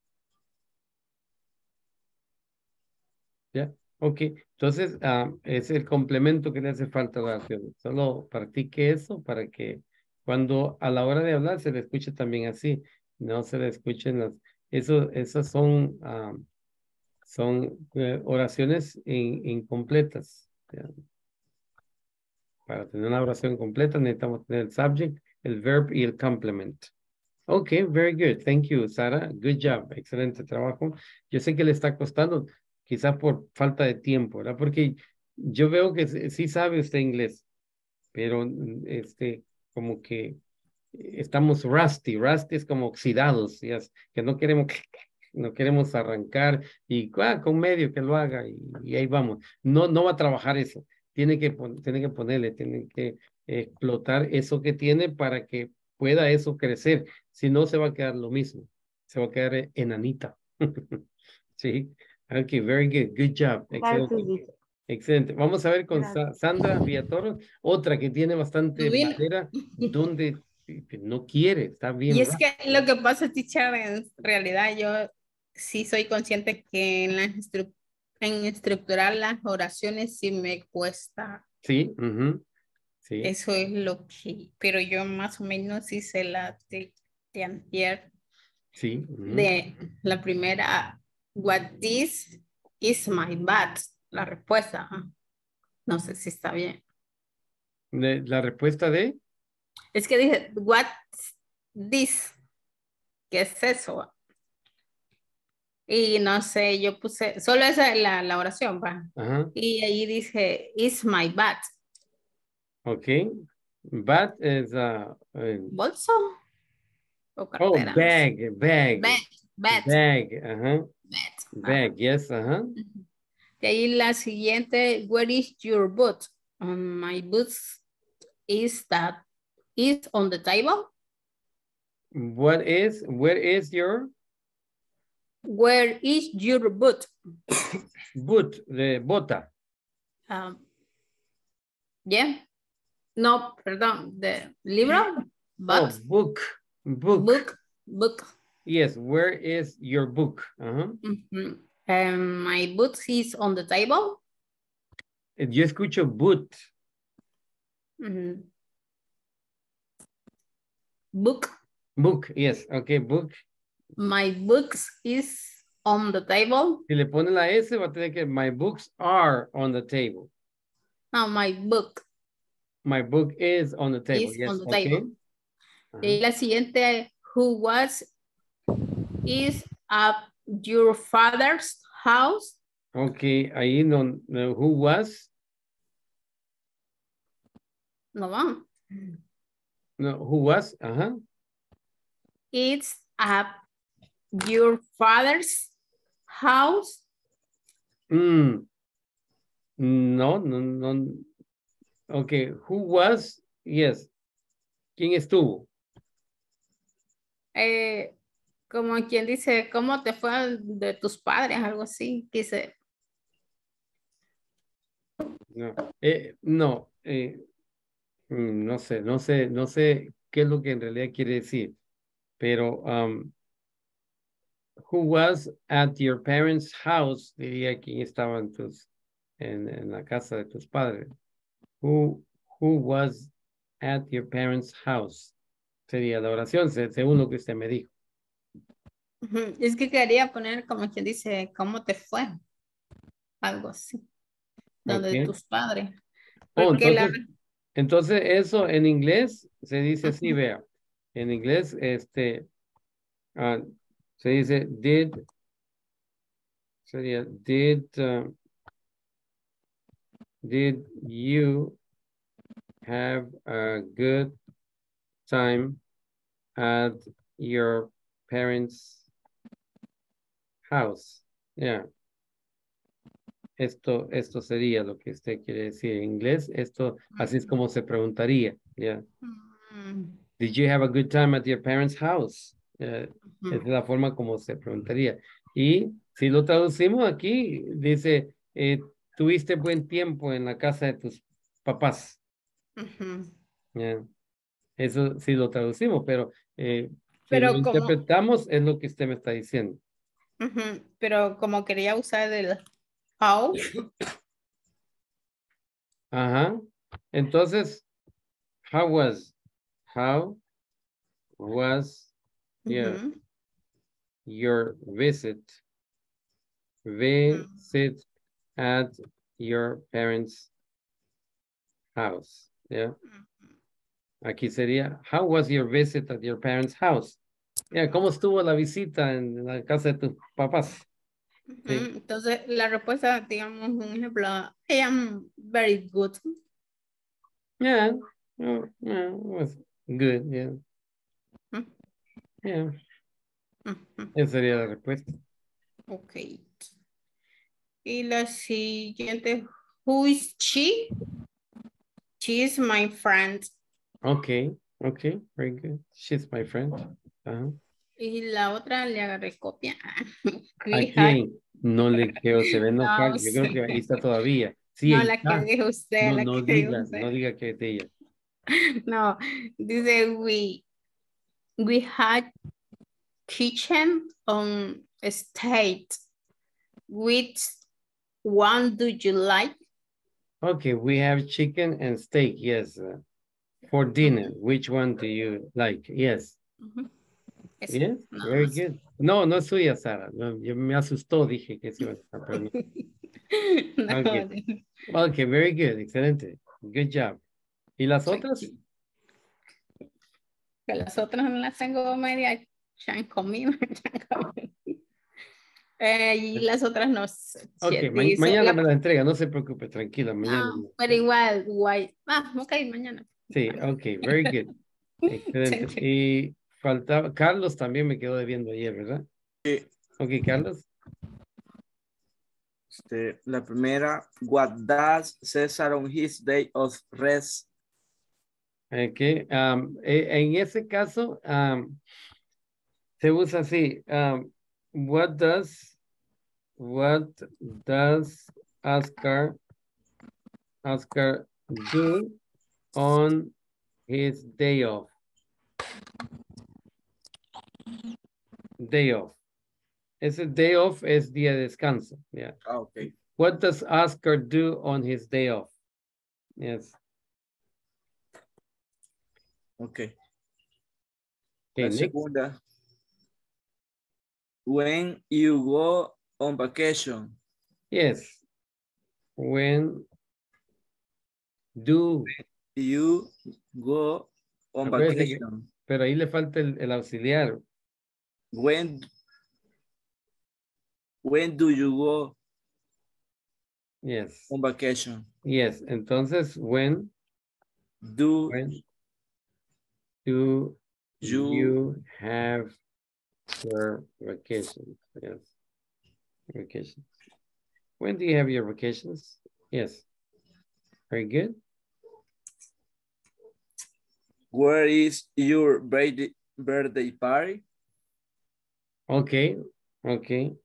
¿Ya? Ok. Entonces, ah, es el complemento que le hace falta a la oración. Solo practique eso para que cuando a la hora de hablar se le escuche también así. No se le escuchen las... Eso, esas son, ah, son eh, oraciones in- incompletas. ¿Ya? Para tener una oración completa necesitamos tener el subject, el verb y el complement. Ok, very good. Thank you, Sara. Good job. Excelente trabajo. Yo sé que le está costando, quizás por falta de tiempo, ¿verdad? Porque yo veo que sí sí sabe usted inglés, pero mm, este, como que estamos rusty. Rusty es como oxidados, ya es que no queremos, no queremos arrancar y ah, con medio que lo haga y, y ahí vamos. No, no va a trabajar eso. Tiene que, pon- tiene que ponerle, tiene que explotar eso que tiene para que pueda eso crecer. Si no, se va a quedar lo mismo. Se va a quedar eh, enanita. Sí. Ok, very good. Good job.
Claro que
Excelente.
sí.
Excelente. Vamos a ver con
Gracias.
Sa- Sandra Villatoro, otra que tiene bastante
Vino.
madera, donde eh, no quiere, está bien.
Y es
¿verdad?
que lo que pasa, teacher, en realidad yo sí soy consciente que en, la estru- en estructurar las oraciones sí me cuesta.
Sí, ujú, sí,
Eso es lo que, pero yo más o menos hice la de, de antier,
sí. ujú.
de la primera, what this is my bad, la respuesta. ajá. No sé si está bien.
De- la respuesta de,
Es que dije, what this, ¿qué es eso? Y no sé, yo puse, solo esa es la, la oración, va.
ajá,
Y ahí dice, is my bad.
ok, Bat is uh, uh,
Bolso o
oh,
cartera.
bag, bag,
Bat, bat,
bag, ajá,
bat.
bag, yes, ajá.
De ahí la siguiente, where is your boot? Um, my boots is that is on the table.
What is, where is your
Where is your boot?
boot, the bota?
Um, yeah. No, perdón, the libro, but
Oh, book, book.
book, book.
Yes, where is your book? Uh-huh.
Mhm. Um, my boot is on the table.
Yo escucho boot.
Mhm. Book.
Book, yes, okay, book.
My books is on the table.
Si le pone la S, va a tener que, my books are on the table.
No, my book
My book is on the table,
is
yes,
on the
okay.
table.
Ajá.
Y la siguiente, who was is at your father's house?
Okay, ahí no, no, who was?
No va.
No, who was? Ajá.
It's at your father's house.
Mm. No, no, no. Okay, who was? Yes. ¿Quién estuvo?
Eh, como quien dice, ¿cómo te fue de tus padres? Algo así. Dice,
No, eh, no, eh, mm, no sé, no sé, no sé qué es lo que en realidad quiere decir, pero um, who was at your parents' house, diría quién estaba en, tus, en, en la casa de tus padres. Who, who was at your parents' house? Sería la oración, se- según lo que usted me dijo.
ujú, es que quería poner como quien dice, ¿cómo te fue? Algo así. Donde
Ok.
tus padres.
Oh,
Porque la...
entonces, entonces eso en inglés se dice así,
Ujú.
vea. En inglés, este, ah, se dice did, sería did, uh, did you have a good time at your parents' house? Yeah. Esto, esto sería lo que usted quiere decir en inglés. Esto, así es como se preguntaría. Yeah.
Mm,
Did you have a good time at your parents' house? Eh,
ujú,
esa es la forma como se preguntaría. Y si lo traducimos aquí, dice, eh, tuviste buen tiempo en la casa de tus papás.
ujú.
Yeah. Eso sí lo traducimos, pero eh, si lo
Pero como,
interpretamos es lo que usted me está diciendo.
ujú, pero como quería usar el how,
Ajá. Entonces, how was, how was yeah,
ujú,
your visit, visit at your parents' house? Yeah. Aquí sería, how was your visit at your parents' house? Yeah, ¿cómo estuvo la visita en la casa de tus papás?
ujú.
Sí.
Entonces la respuesta, digamos, un ejemplo, I am very good.
Yeah. Oh, yeah, it was good, yeah.
Ujú,
Yeah.
ujú.
Esa sería la respuesta.
Ok. Y la siguiente, who is she? She is my friend.
Okay, okay, very good. She's my friend. Ajá.
Y la otra le agarré copia.
¿A
We had-
quién? No le creo, se ve enojada.
No
Yo creo que
sé.
ahí está todavía. Sí,
No,
ahí
la que
está.
dijo usted,
No,
la
no
que dijo
diga,
usted.
no diga que es de ella.
No, dice we we had kitchen on state. Which one do you like?
Okay, we have chicken and steak, yes. uh, for dinner, which one do you like? Yes.
Ujú. Eso,
Yes,
nada
very
más.
good. No, no es suya, Sara. No, yo me asustó, dije que sí iba a estar, pero no.
No,
Okay.
de-
Okay, very good, excelente. Good job. ¿Y las otras?
que las otras no las tengo media chan comido. chan comido. Eh, y las otras no sé.
Ok, ma-
Dice
mañana
la-
me la entrega, no se preocupe, tranquila, mañana.
No, pero igual, guay. Ah, ok, mañana.
Sí, ok, very good. Excelente. Y faltaba, Carlos también me quedó debiendo ayer, ¿verdad?
Sí.
Ok, Carlos.
Este, la primera, what does César on his day of rest?
Ok, um, e- en ese caso, um, se usa así. Um, what does, what does Oscar, Oscar do on his day off? Day off. Ese day off es día de descanso. Yeah.
Ah, ok.
What does Oscar do on his day off? Yes.
Ok.
Okay,
La
next.
segunda, when you go on vacation.
Yes. When do
You go on
Acuérdese que-
vacation.
pero ahí le falta el, el auxiliar.
When, when do you go
Yes.
on vacation?
Yes. Entonces, when,
Do
when do
you,
you have your vacations? Yes. Vacations. When do you have your vacations? Yes. Very good.
where is your birthday, birthday party?
Okay. Okay.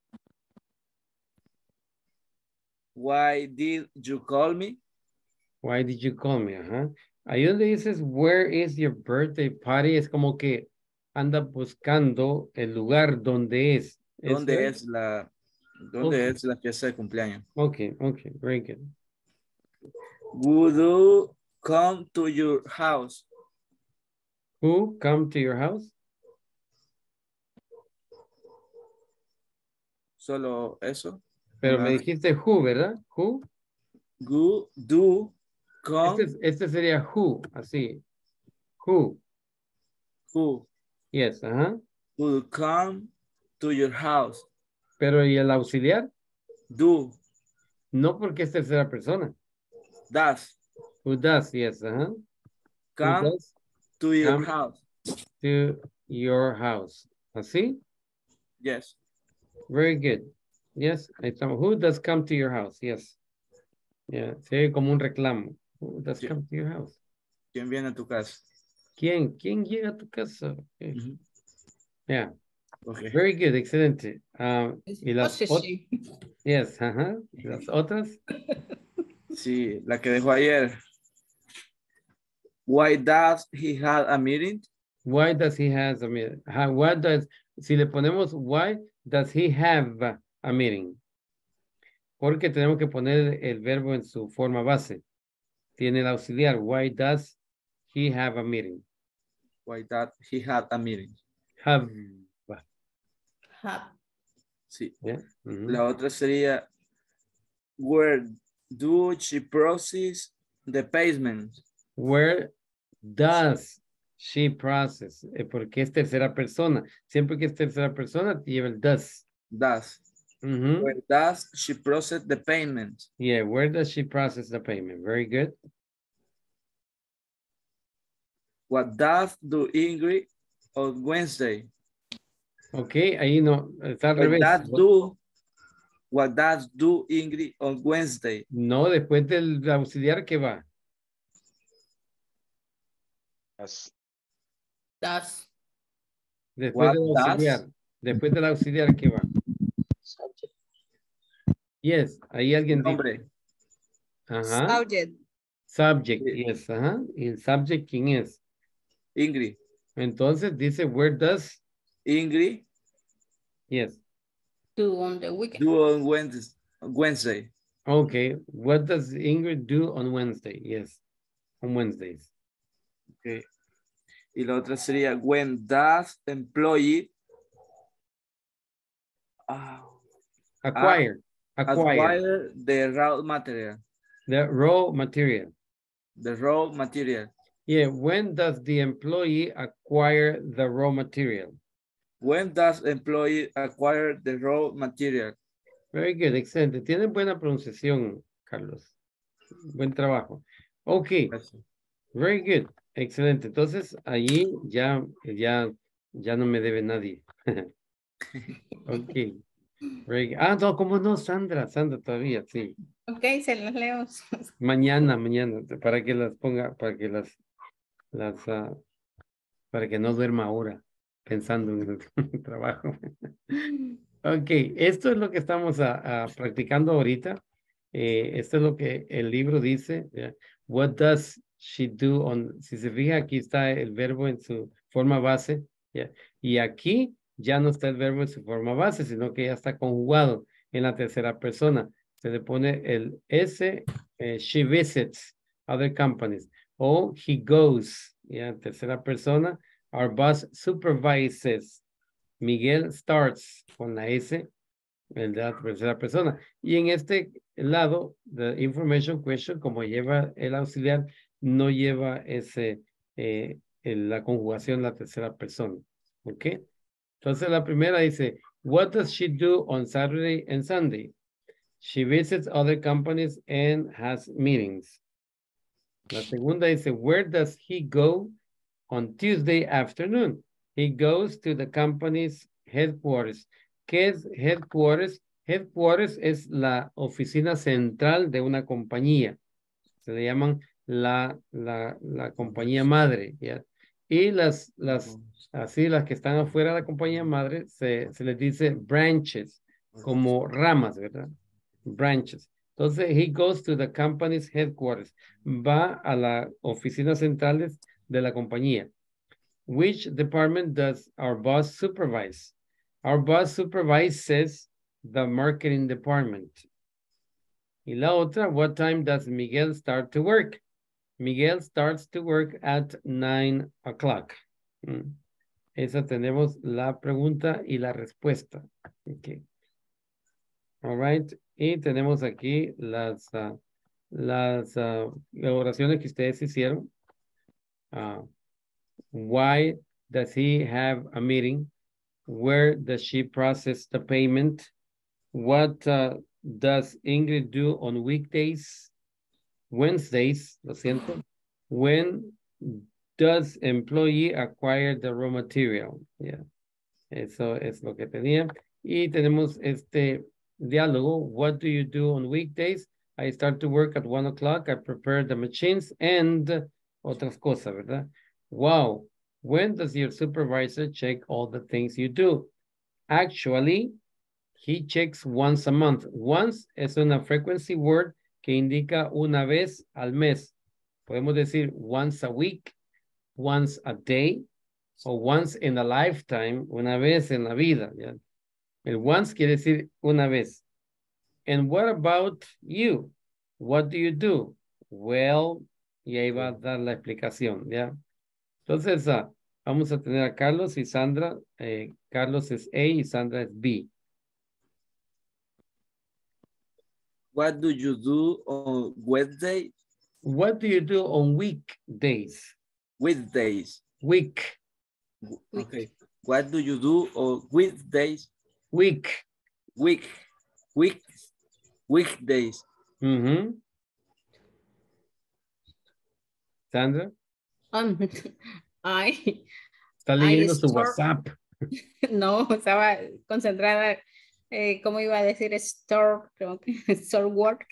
Why did you call me?
Why did you call me? Ajá. Ahí donde dices, where is your birthday party? Es como que anda buscando el lugar donde es. ¿Eso
¿Dónde
es?
es la, dónde
Okay.
es la fiesta de cumpleaños?
Okay, okay, very good.
Would you come to your house?
Who come to your house?
Solo eso.
Pero
Una-
me dijiste who, ¿verdad? Who.
Who do come?
Este, es- este sería who, así. Who.
Who
Yes, ajá.
would come to your house?
Pero ¿y el auxiliar?
Do,
No, porque es tercera persona.
does,
Who does, yes, ajá. Who
come
does
to your
come
house.
to your house. ¿Así?
Yes.
Very good. Yes, ahí estamos. Who does come to your house? Yes. Yeah, se oye como un reclamo. Who does
Sí.
come to your house?
¿Quién viene a tu casa?
¿Quién? ¿Quién llega a tu casa? Okay.
Ujú.
Yeah.
Okay.
Very good, excelente. Um, y las
Pues
ot-
sí.
yes, ajá. ¿Y las otras?
Sí, la que dejó ayer. Why does he have a meeting?
Why does he has a meeting? How, what does, si le ponemos why does he have a meeting? Porque tenemos que poner el verbo en su forma base. Tiene el auxiliar. Why does he have a meeting?
Why does he have a meeting?
Have.
Have.
Sí.
Yeah. Mhm.
La otra sería, where do she process the payment?
Where does she process? Eh, porque es tercera persona. Siempre que es tercera persona, lleva el does.
Does.
Mhm.
Where does she process the payment?
Yeah, where does she process the payment? Very good.
What does do Ingrid on Wednesday?
Ok, ahí no, está al
What
revés.
does do, what does do Ingrid on Wednesday?
No, después del auxiliar, ¿qué va?
Yes.
Does.
Después
What
del
does?
auxiliar. Después del auxiliar, ¿qué va? Yes, ahí alguien dijo.
Nombre.
Ajá.
Subject.
Subject,
Sí.
yes, ajá. ¿Y el subject quién es?
Ingrid.
Entonces dice, where does?
Ingrid
Yes.
Do on the weekend.
do on Wednesday. Wednesday.
Okay, what does Ingrid do on Wednesday? Yes, on Wednesdays.
Okay. Y la otra sería, when does employee uh,
Acquire, acquire,
acquire the raw material?
the raw material.
The raw material.
Yeah, when does the employee acquire the raw material?
When does employee acquire the raw material?
Very good, excelente. Tienen buena pronunciación, Carlos. Buen trabajo. Okay, Very good. Excelente. Entonces, allí ya, ya, ya no me debe nadie. Ok. Very good. Ah, no, ¿cómo no? Sandra, Sandra todavía, sí.
Ok, se los leo.
Mañana, mañana, para que las ponga, para que las, las, ah, para que no duerma ahora pensando en el trabajo. Ok, esto es lo que estamos a, a practicando ahorita. Eh, esto es lo que el libro dice. Yeah. What does she do on, si se fija, aquí está el verbo en su forma base. Yeah. Y aquí ya no está el verbo en su forma base, sino que ya está conjugado en la tercera persona. Se le pone el S, eh, she visits other companies. O he goes, yeah, tercera persona. Our boss supervises. Miguel starts con la S, el de la tercera persona. Y en este lado, the information question, como lleva el auxiliar, no lleva ese, eh, el- la conjugación la tercera persona. ¿Ok? Entonces la primera dice, what does she do on Saturday and Sunday? She visits other companies and has meetings. La segunda dice, where does he go on Tuesday afternoon? He goes to the company's headquarters. ¿Qué es headquarters? Headquarters es la oficina central de una compañía. Se le llaman la, la, la compañía madre. ¿Ya? Y las, las, así las que están afuera de la compañía madre se, se les dice branches, como ramas, ¿verdad? Branches. Entonces, he goes to the company's headquarters. Va a las oficinas centrales de la compañía. Which department does our boss supervise? Our boss supervises the marketing department. Y la otra, what time does Miguel start to work? Miguel starts to work at nine o'clock. Mm. Esa tenemos la pregunta y la respuesta. Okay. All right. Y tenemos aquí las, uh, las uh, oraciones que ustedes hicieron. Uh, why does he have a meeting? Where does she process the payment? What uh, does Ingrid do on weekdays? Wednesdays, lo siento. When does employee acquire the raw material? Yeah. Eso es lo que tenía. Y tenemos este diálogo. What do you do on weekdays? I start to work at one o'clock. I prepare the machines and otras cosas, ¿verdad? Wow. When does your supervisor check all the things you do? Actually, he checks once a month. Once es una frequency word que indica una vez al mes. Podemos decir once a week, once a day, o once in a lifetime, una vez en la vida. ¿Ya? El once quiere decir una vez. And what about you? What do you do? Well, y ahí va a dar la explicación, ¿ya? Entonces, uh, vamos a tener a Carlos y Sandra. Eh, Carlos es A y Sandra es B.
What do you do on Wednesday?
What do you do on weekdays?
Weekdays.
Week.
Okay. What do you do on weekdays?
Week.
Week. Week. Weekdays.
Mm-hmm. Sandra.
Um, I,
Está leyendo
I
su
store,
WhatsApp.
No, estaba concentrada. Eh, ¿Cómo iba a decir? Store, store work.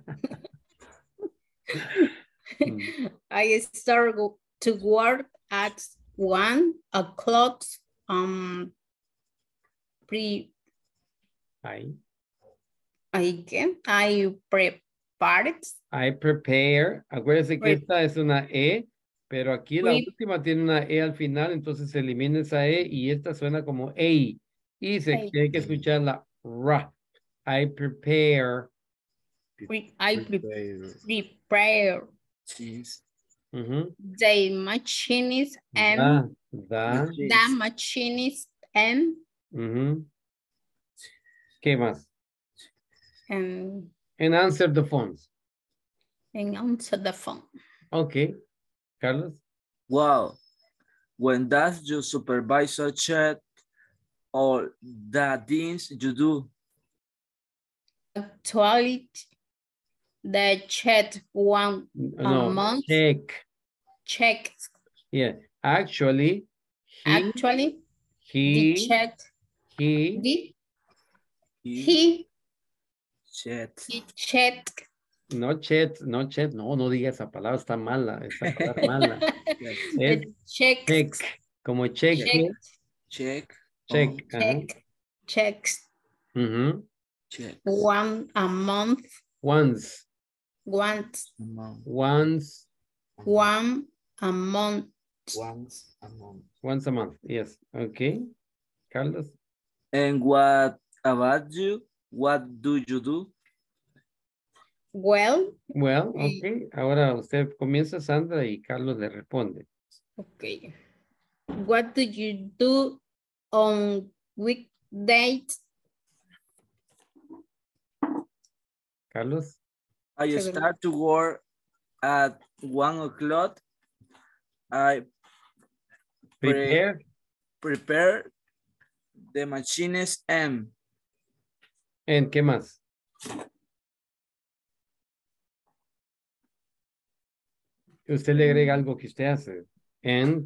mm. I start to work at one o'clock. Um, pre.
I.
I can. I prepare.
I prepare. Acuérdense que esta es una E, pero aquí la
Pre
última tiene una E al final, entonces se elimina esa E y esta suena como A. Y se
I,
tiene que escuchar la R. I prepare.
Pre I pre prepare.
Cheese.
Uh-huh.
The machines and
the, the,
the machines and
uh-huh. ¿Qué más?
And,
and answer the phones.
And answer the phone.
Okay. Carlos?
Wow. When does your supervisor check all the things you do?
Actually, they check one
no,
a month.
Check.
checks.
Yeah, actually, he,
Actually,
he,
the check,
he,
the,
He
he,
checked.
he checked.
no chet, no chet, no, no diga esa palabra, está mala, esa palabra mala. Es
It checks.
check, como cheque,
Check.
Check.
check,
on
ajá.
Check. Checks.
Ujú.
checks.
One a month.
Once,
Once.
Amount.
once,
One a month.
Once a month.
once a month, yes, okay. Carlos,
And what about you? What do you do?
Well,
well,
Sí.
okay, ahora usted comienza, Sandra, y Carlos le responde.
okay. What do you do on weekdays?
Carlos,
I
Seguro.
start to work at one o'clock. I pre-
prepare,
prepare the machines and
¿en qué más? Usted le agrega algo que usted hace. And,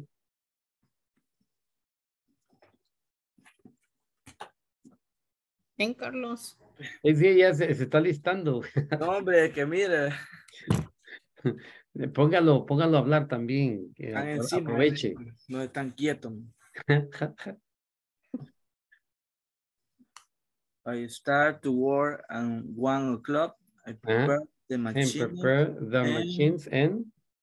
¿En Carlos?
es que ya se, se está listando.
no, hombre, que mire,
Póngalo, póngalo a hablar también. Que
están
apro-
encima,
aproveche.
no están quietos. I start to work at one o'clock. I prepare the
And
machine.
prepare the
and-
machines and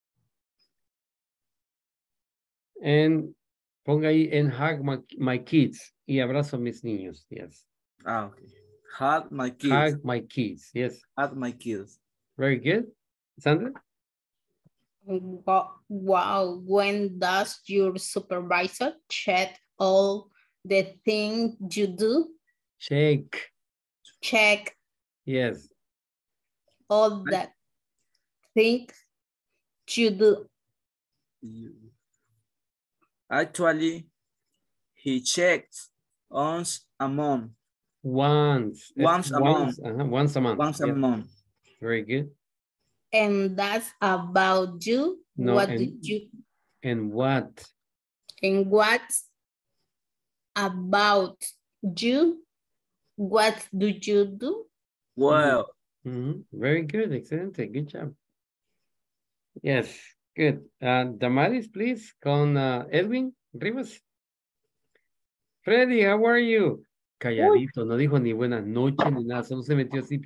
and ponga ahí and hug my, my kids y abrazo a mis niños. Yes.
Ah, okay. Hug my kids.
Hug my kids. Yes.
Hug my kids.
Very good. Sandra?
Wa- Wow, when does your supervisor check all the things you do?
Check.
Check
Yes.
all the things you do.
You- Actually, he checks once a month.
Once. Es
Once a
once, ajá, once a month.
Once a
Yes.
month.
Very good.
And that's about you.
No,
what
and-
did you
And what?
and what's about you? What do you do?
Well,
Mhm. Very good. Excellent. Good job. Yes. Good. Uh, Damaris, please, con uh, Edwin Rivas. Freddy, how are you? Calladito, no dijo ni buenas noches ni nada, solo se metió así.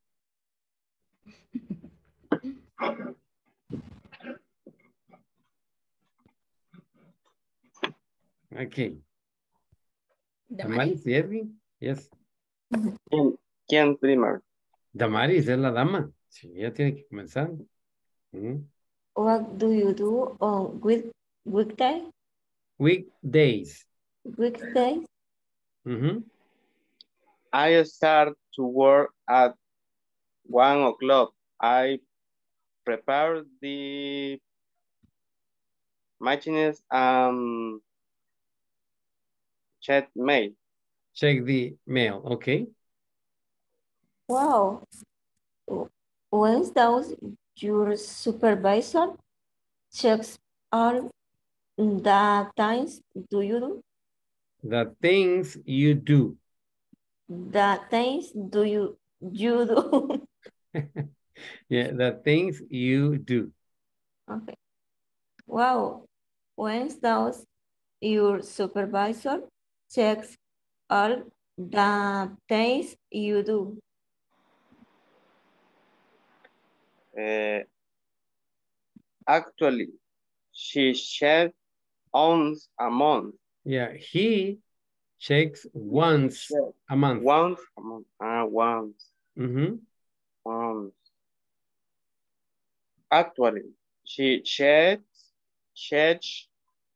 Okay. Damaris y Edwin. Yes.
¿Quién, quién primero?
Damaris es la dama. Sí, ya tiene que comenzar. Mm.
What do you do on week weekday?
Weekdays.
Weekdays?
Mhm.
I start to work at one o'clock. I prepare the machines and check mail.
Check the mail. Okay.
Wow. When does your supervisor checks all the times do you do?
The things you do.
The things do you you do?
Yeah, the things you do.
Okay. Wow. When does your supervisor checks all the things you do?
Uh, actually, she checks once a month.
Yeah, he checks once
Check
a month.
Once a month. Ah, once.
Mhm.
Once. Actually, she checks, checks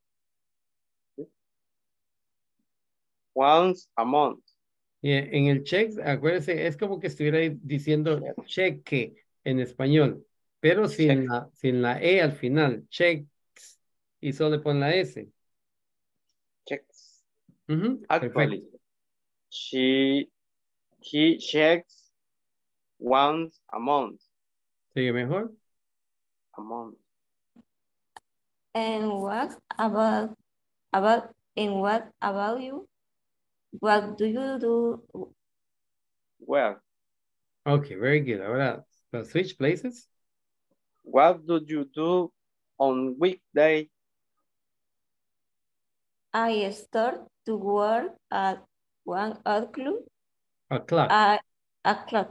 once a month.
Yeah, en el check, acuérdese, es como que estuviera ahí diciendo cheque en español, pero sin
Check.
la, sin la E al final, checks, y solo le ponen la S.
Checks.
Ujú,
Actually,
perfecto.
she he checks once a month.
¿Sigue mejor?
A month.
And what about, about, and what about you? What do you do?
Well,
Okay, very good. Ahora, let's switch places.
what do you do on weekday?
I start to work at one o'clock.
O'clock.
I, o'clock.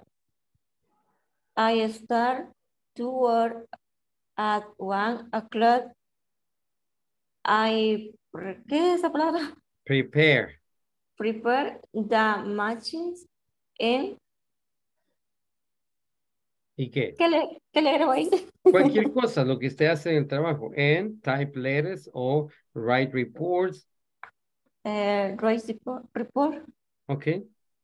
I start to work at one o'clock. I, ¿qué es esa palabra?
Prepare.
Prepare the machines and
¿Y qué?
¿qué le, qué le agrego ahí?
Cualquier cosa, lo que usted hace en el trabajo. And type letters o write reports.
Uh, write report, report.
Okay.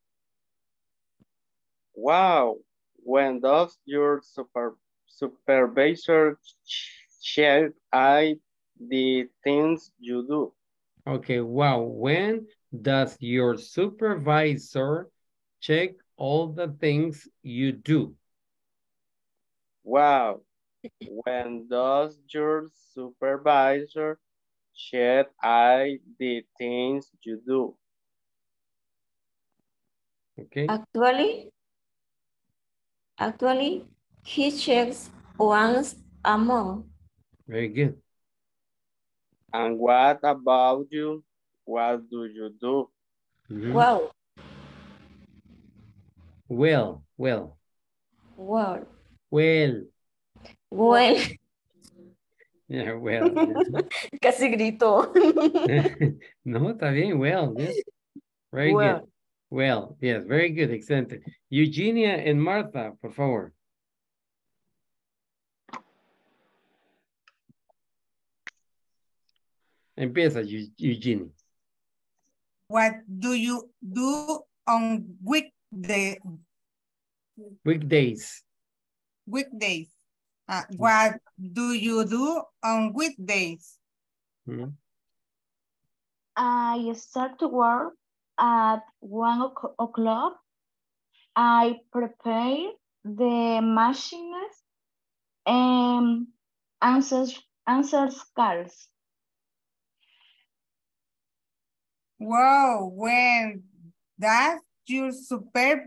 Wow, when does your super, supervisor check I the things you do?
Okay, wow. When does your supervisor check all the things you do?
Wow, when does your supervisor check I the things you do?
Okay.
Actually, actually, he checks once a month.
Very good.
And what about you? What do you do?
Mm-hmm.
Wow.
Well, well.
Well.
Well.
Well.
Yeah, well.
Casi grito.
No, está bien. Well, yes. Very
Well.
good. Well, yes, very good. Excelente. Eugenia and Martha, por favor. Empieza, Eugenia.
What do you do on weekday,
Weekdays.
weekdays? Uh, what do you do on weekdays?
Mm-hmm.
I start to work at one o'clock. I prepare the machines and answers answers calls.
Wow, when does your super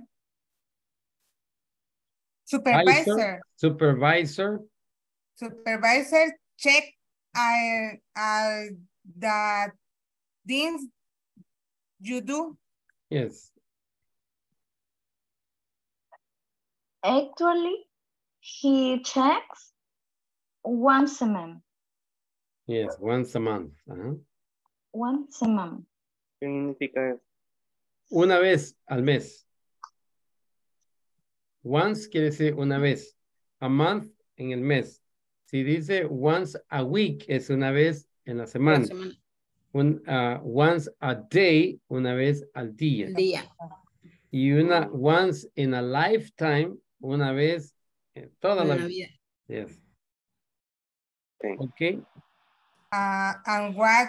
supervisor
Supervisor.
supervisor check uh, uh, the things you do?
Yes.
Actually, he checks once a month.
Yes, once a month. Uh-huh.
Once a month.
¿Qué significa eso?
Una vez al mes. Once quiere decir una vez. A month en el mes. Si dice once a week es una vez en la semana.
La semana.
Un, uh, once a day, una vez al día.
Día.
Y una once in a lifetime, una vez en toda la vida. Yes.
Okay.
Okay.
Uh, and what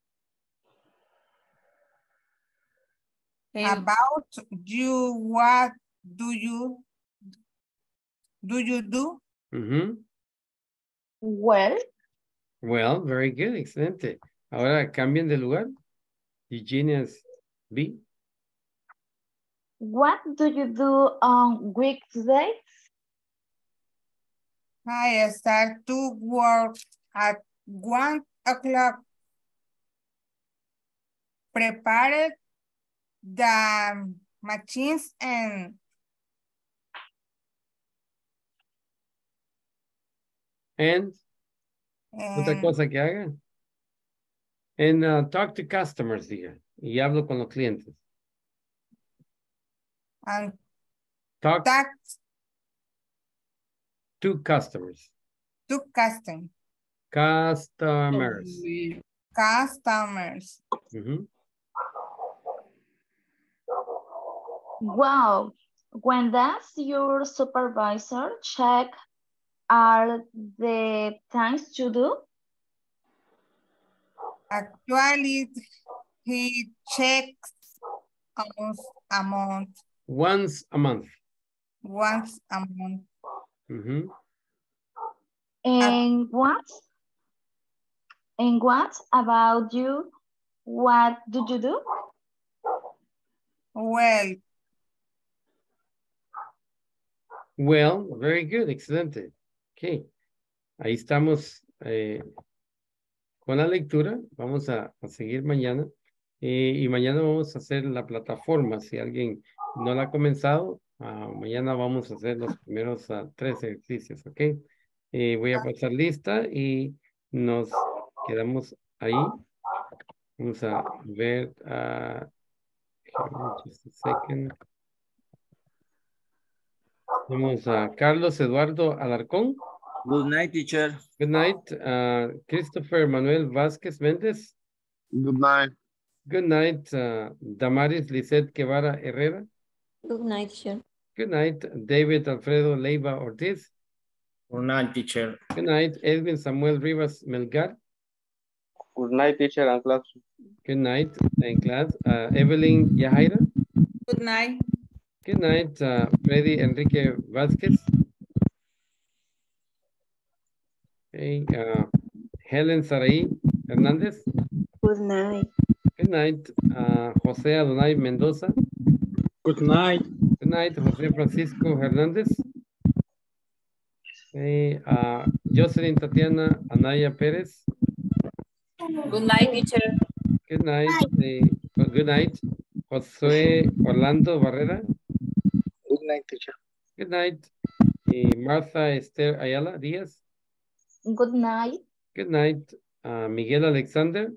Um,
about you? What do you do? You do?
Mm-hmm.
Well.
Well, very good, excelente. Ahora cambien de lugar. Eugenia's B.
What do you do on weekdays?
I start to work at one o'clock. Prepare the machines and
And,
and
otra cosa que haga. And uh, talk to customers, diga. Y hablo con los clientes.
and
Talk
tax
to customers.
to custom
Customers.
customers.
Mm-hmm.
Wow. When does your supervisor check all the things you do?
Actually, he checks once a month.
Once a month.
Once a month.
Mm-hmm.
And what?
And what about you? What do you do?
Well,
Well, very good, excelente. Ok, ahí estamos eh, con la lectura. Vamos a, a seguir mañana. Eh, y mañana vamos a hacer la plataforma. Si alguien no la ha comenzado, ah, mañana vamos a hacer los primeros ah, tres ejercicios, ¿ok? Eh, voy a pasar lista y nos quedamos ahí. Vamos a ver. ah, just a second. Vamos a Carlos Eduardo Alarcón.
Good night, teacher.
Good night. Uh, Christopher Manuel Vázquez Méndez.
Good night.
Good night. Uh, Damaris Lisette Guevara Herrera.
Good night, teacher.
Good night. David Alfredo Leiva Ortiz.
Good night, teacher.
Good night. Edwin Samuel Rivas Melgar.
Good night, teacher and class.
Good night. And class. Uh, Evelyn Yahaira.
good night.
Good night. Uh, Freddy Enrique Vázquez. Okay. Uh, Helen Saraí Hernández.
Good night.
Good night. Uh, José Adonai Mendoza.
Good night.
Good night. José Francisco Hernández. Okay. Uh, Jocelyn Tatiana Anaya Pérez.
Good night, teacher.
Good night. Eh, good night. José Orlando Barrera.
Good night, teacher.
Good night. Eh, Martha Esther Ayala Díaz.
Good night.
Good night. Uh, Miguel Alexander.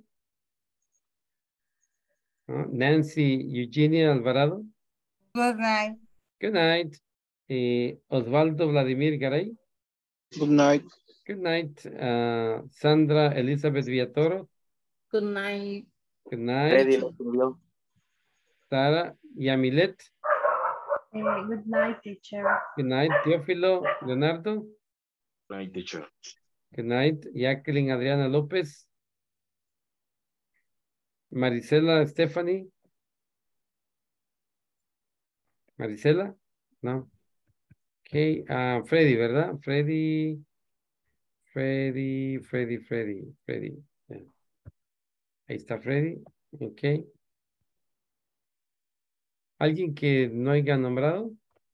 Uh, Nancy Eugenia Alvarado.
Good night.
Good night. Eh, Osvaldo Vladimir Garay.
Good night.
Good night. Uh, Sandra Elizabeth Villatoro.
Good night.
Good night.
Freddy lo escribió.
Sara Yamilet.
Eh, good night, teacher.
Good night. Teófilo Leonardo.
Night, teacher.
Good night. Jacqueline Adriana López. Marisela Stephanie. Marisela. No. Ok. ah, Freddy, ¿verdad? Freddy. Freddy, Freddy, Freddy, Freddy. Yeah. Ahí está Freddy. Ok. ¿Alguien que no haya nombrado?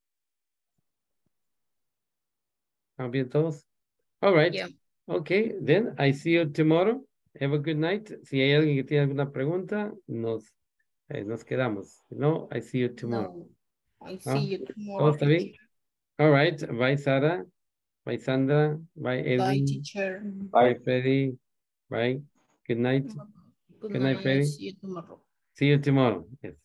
¿Están bien todos? All right.
Yeah.
Okay, then I see you tomorrow. Have a good night. Si hay alguien que tiene alguna pregunta, nos, eh, nos quedamos. No, I see you tomorrow.
No, I see
¿No?
you
¿Todo
tomorrow.
está bien? All right. Bye, Sara. Bye, Sandra. Bye,
Bye,
Edwin.
teacher.
Bye, Freddy. Bye. Good night.
Good
Good night,
night.
Freddy.
See you tomorrow.
See you tomorrow. Yes.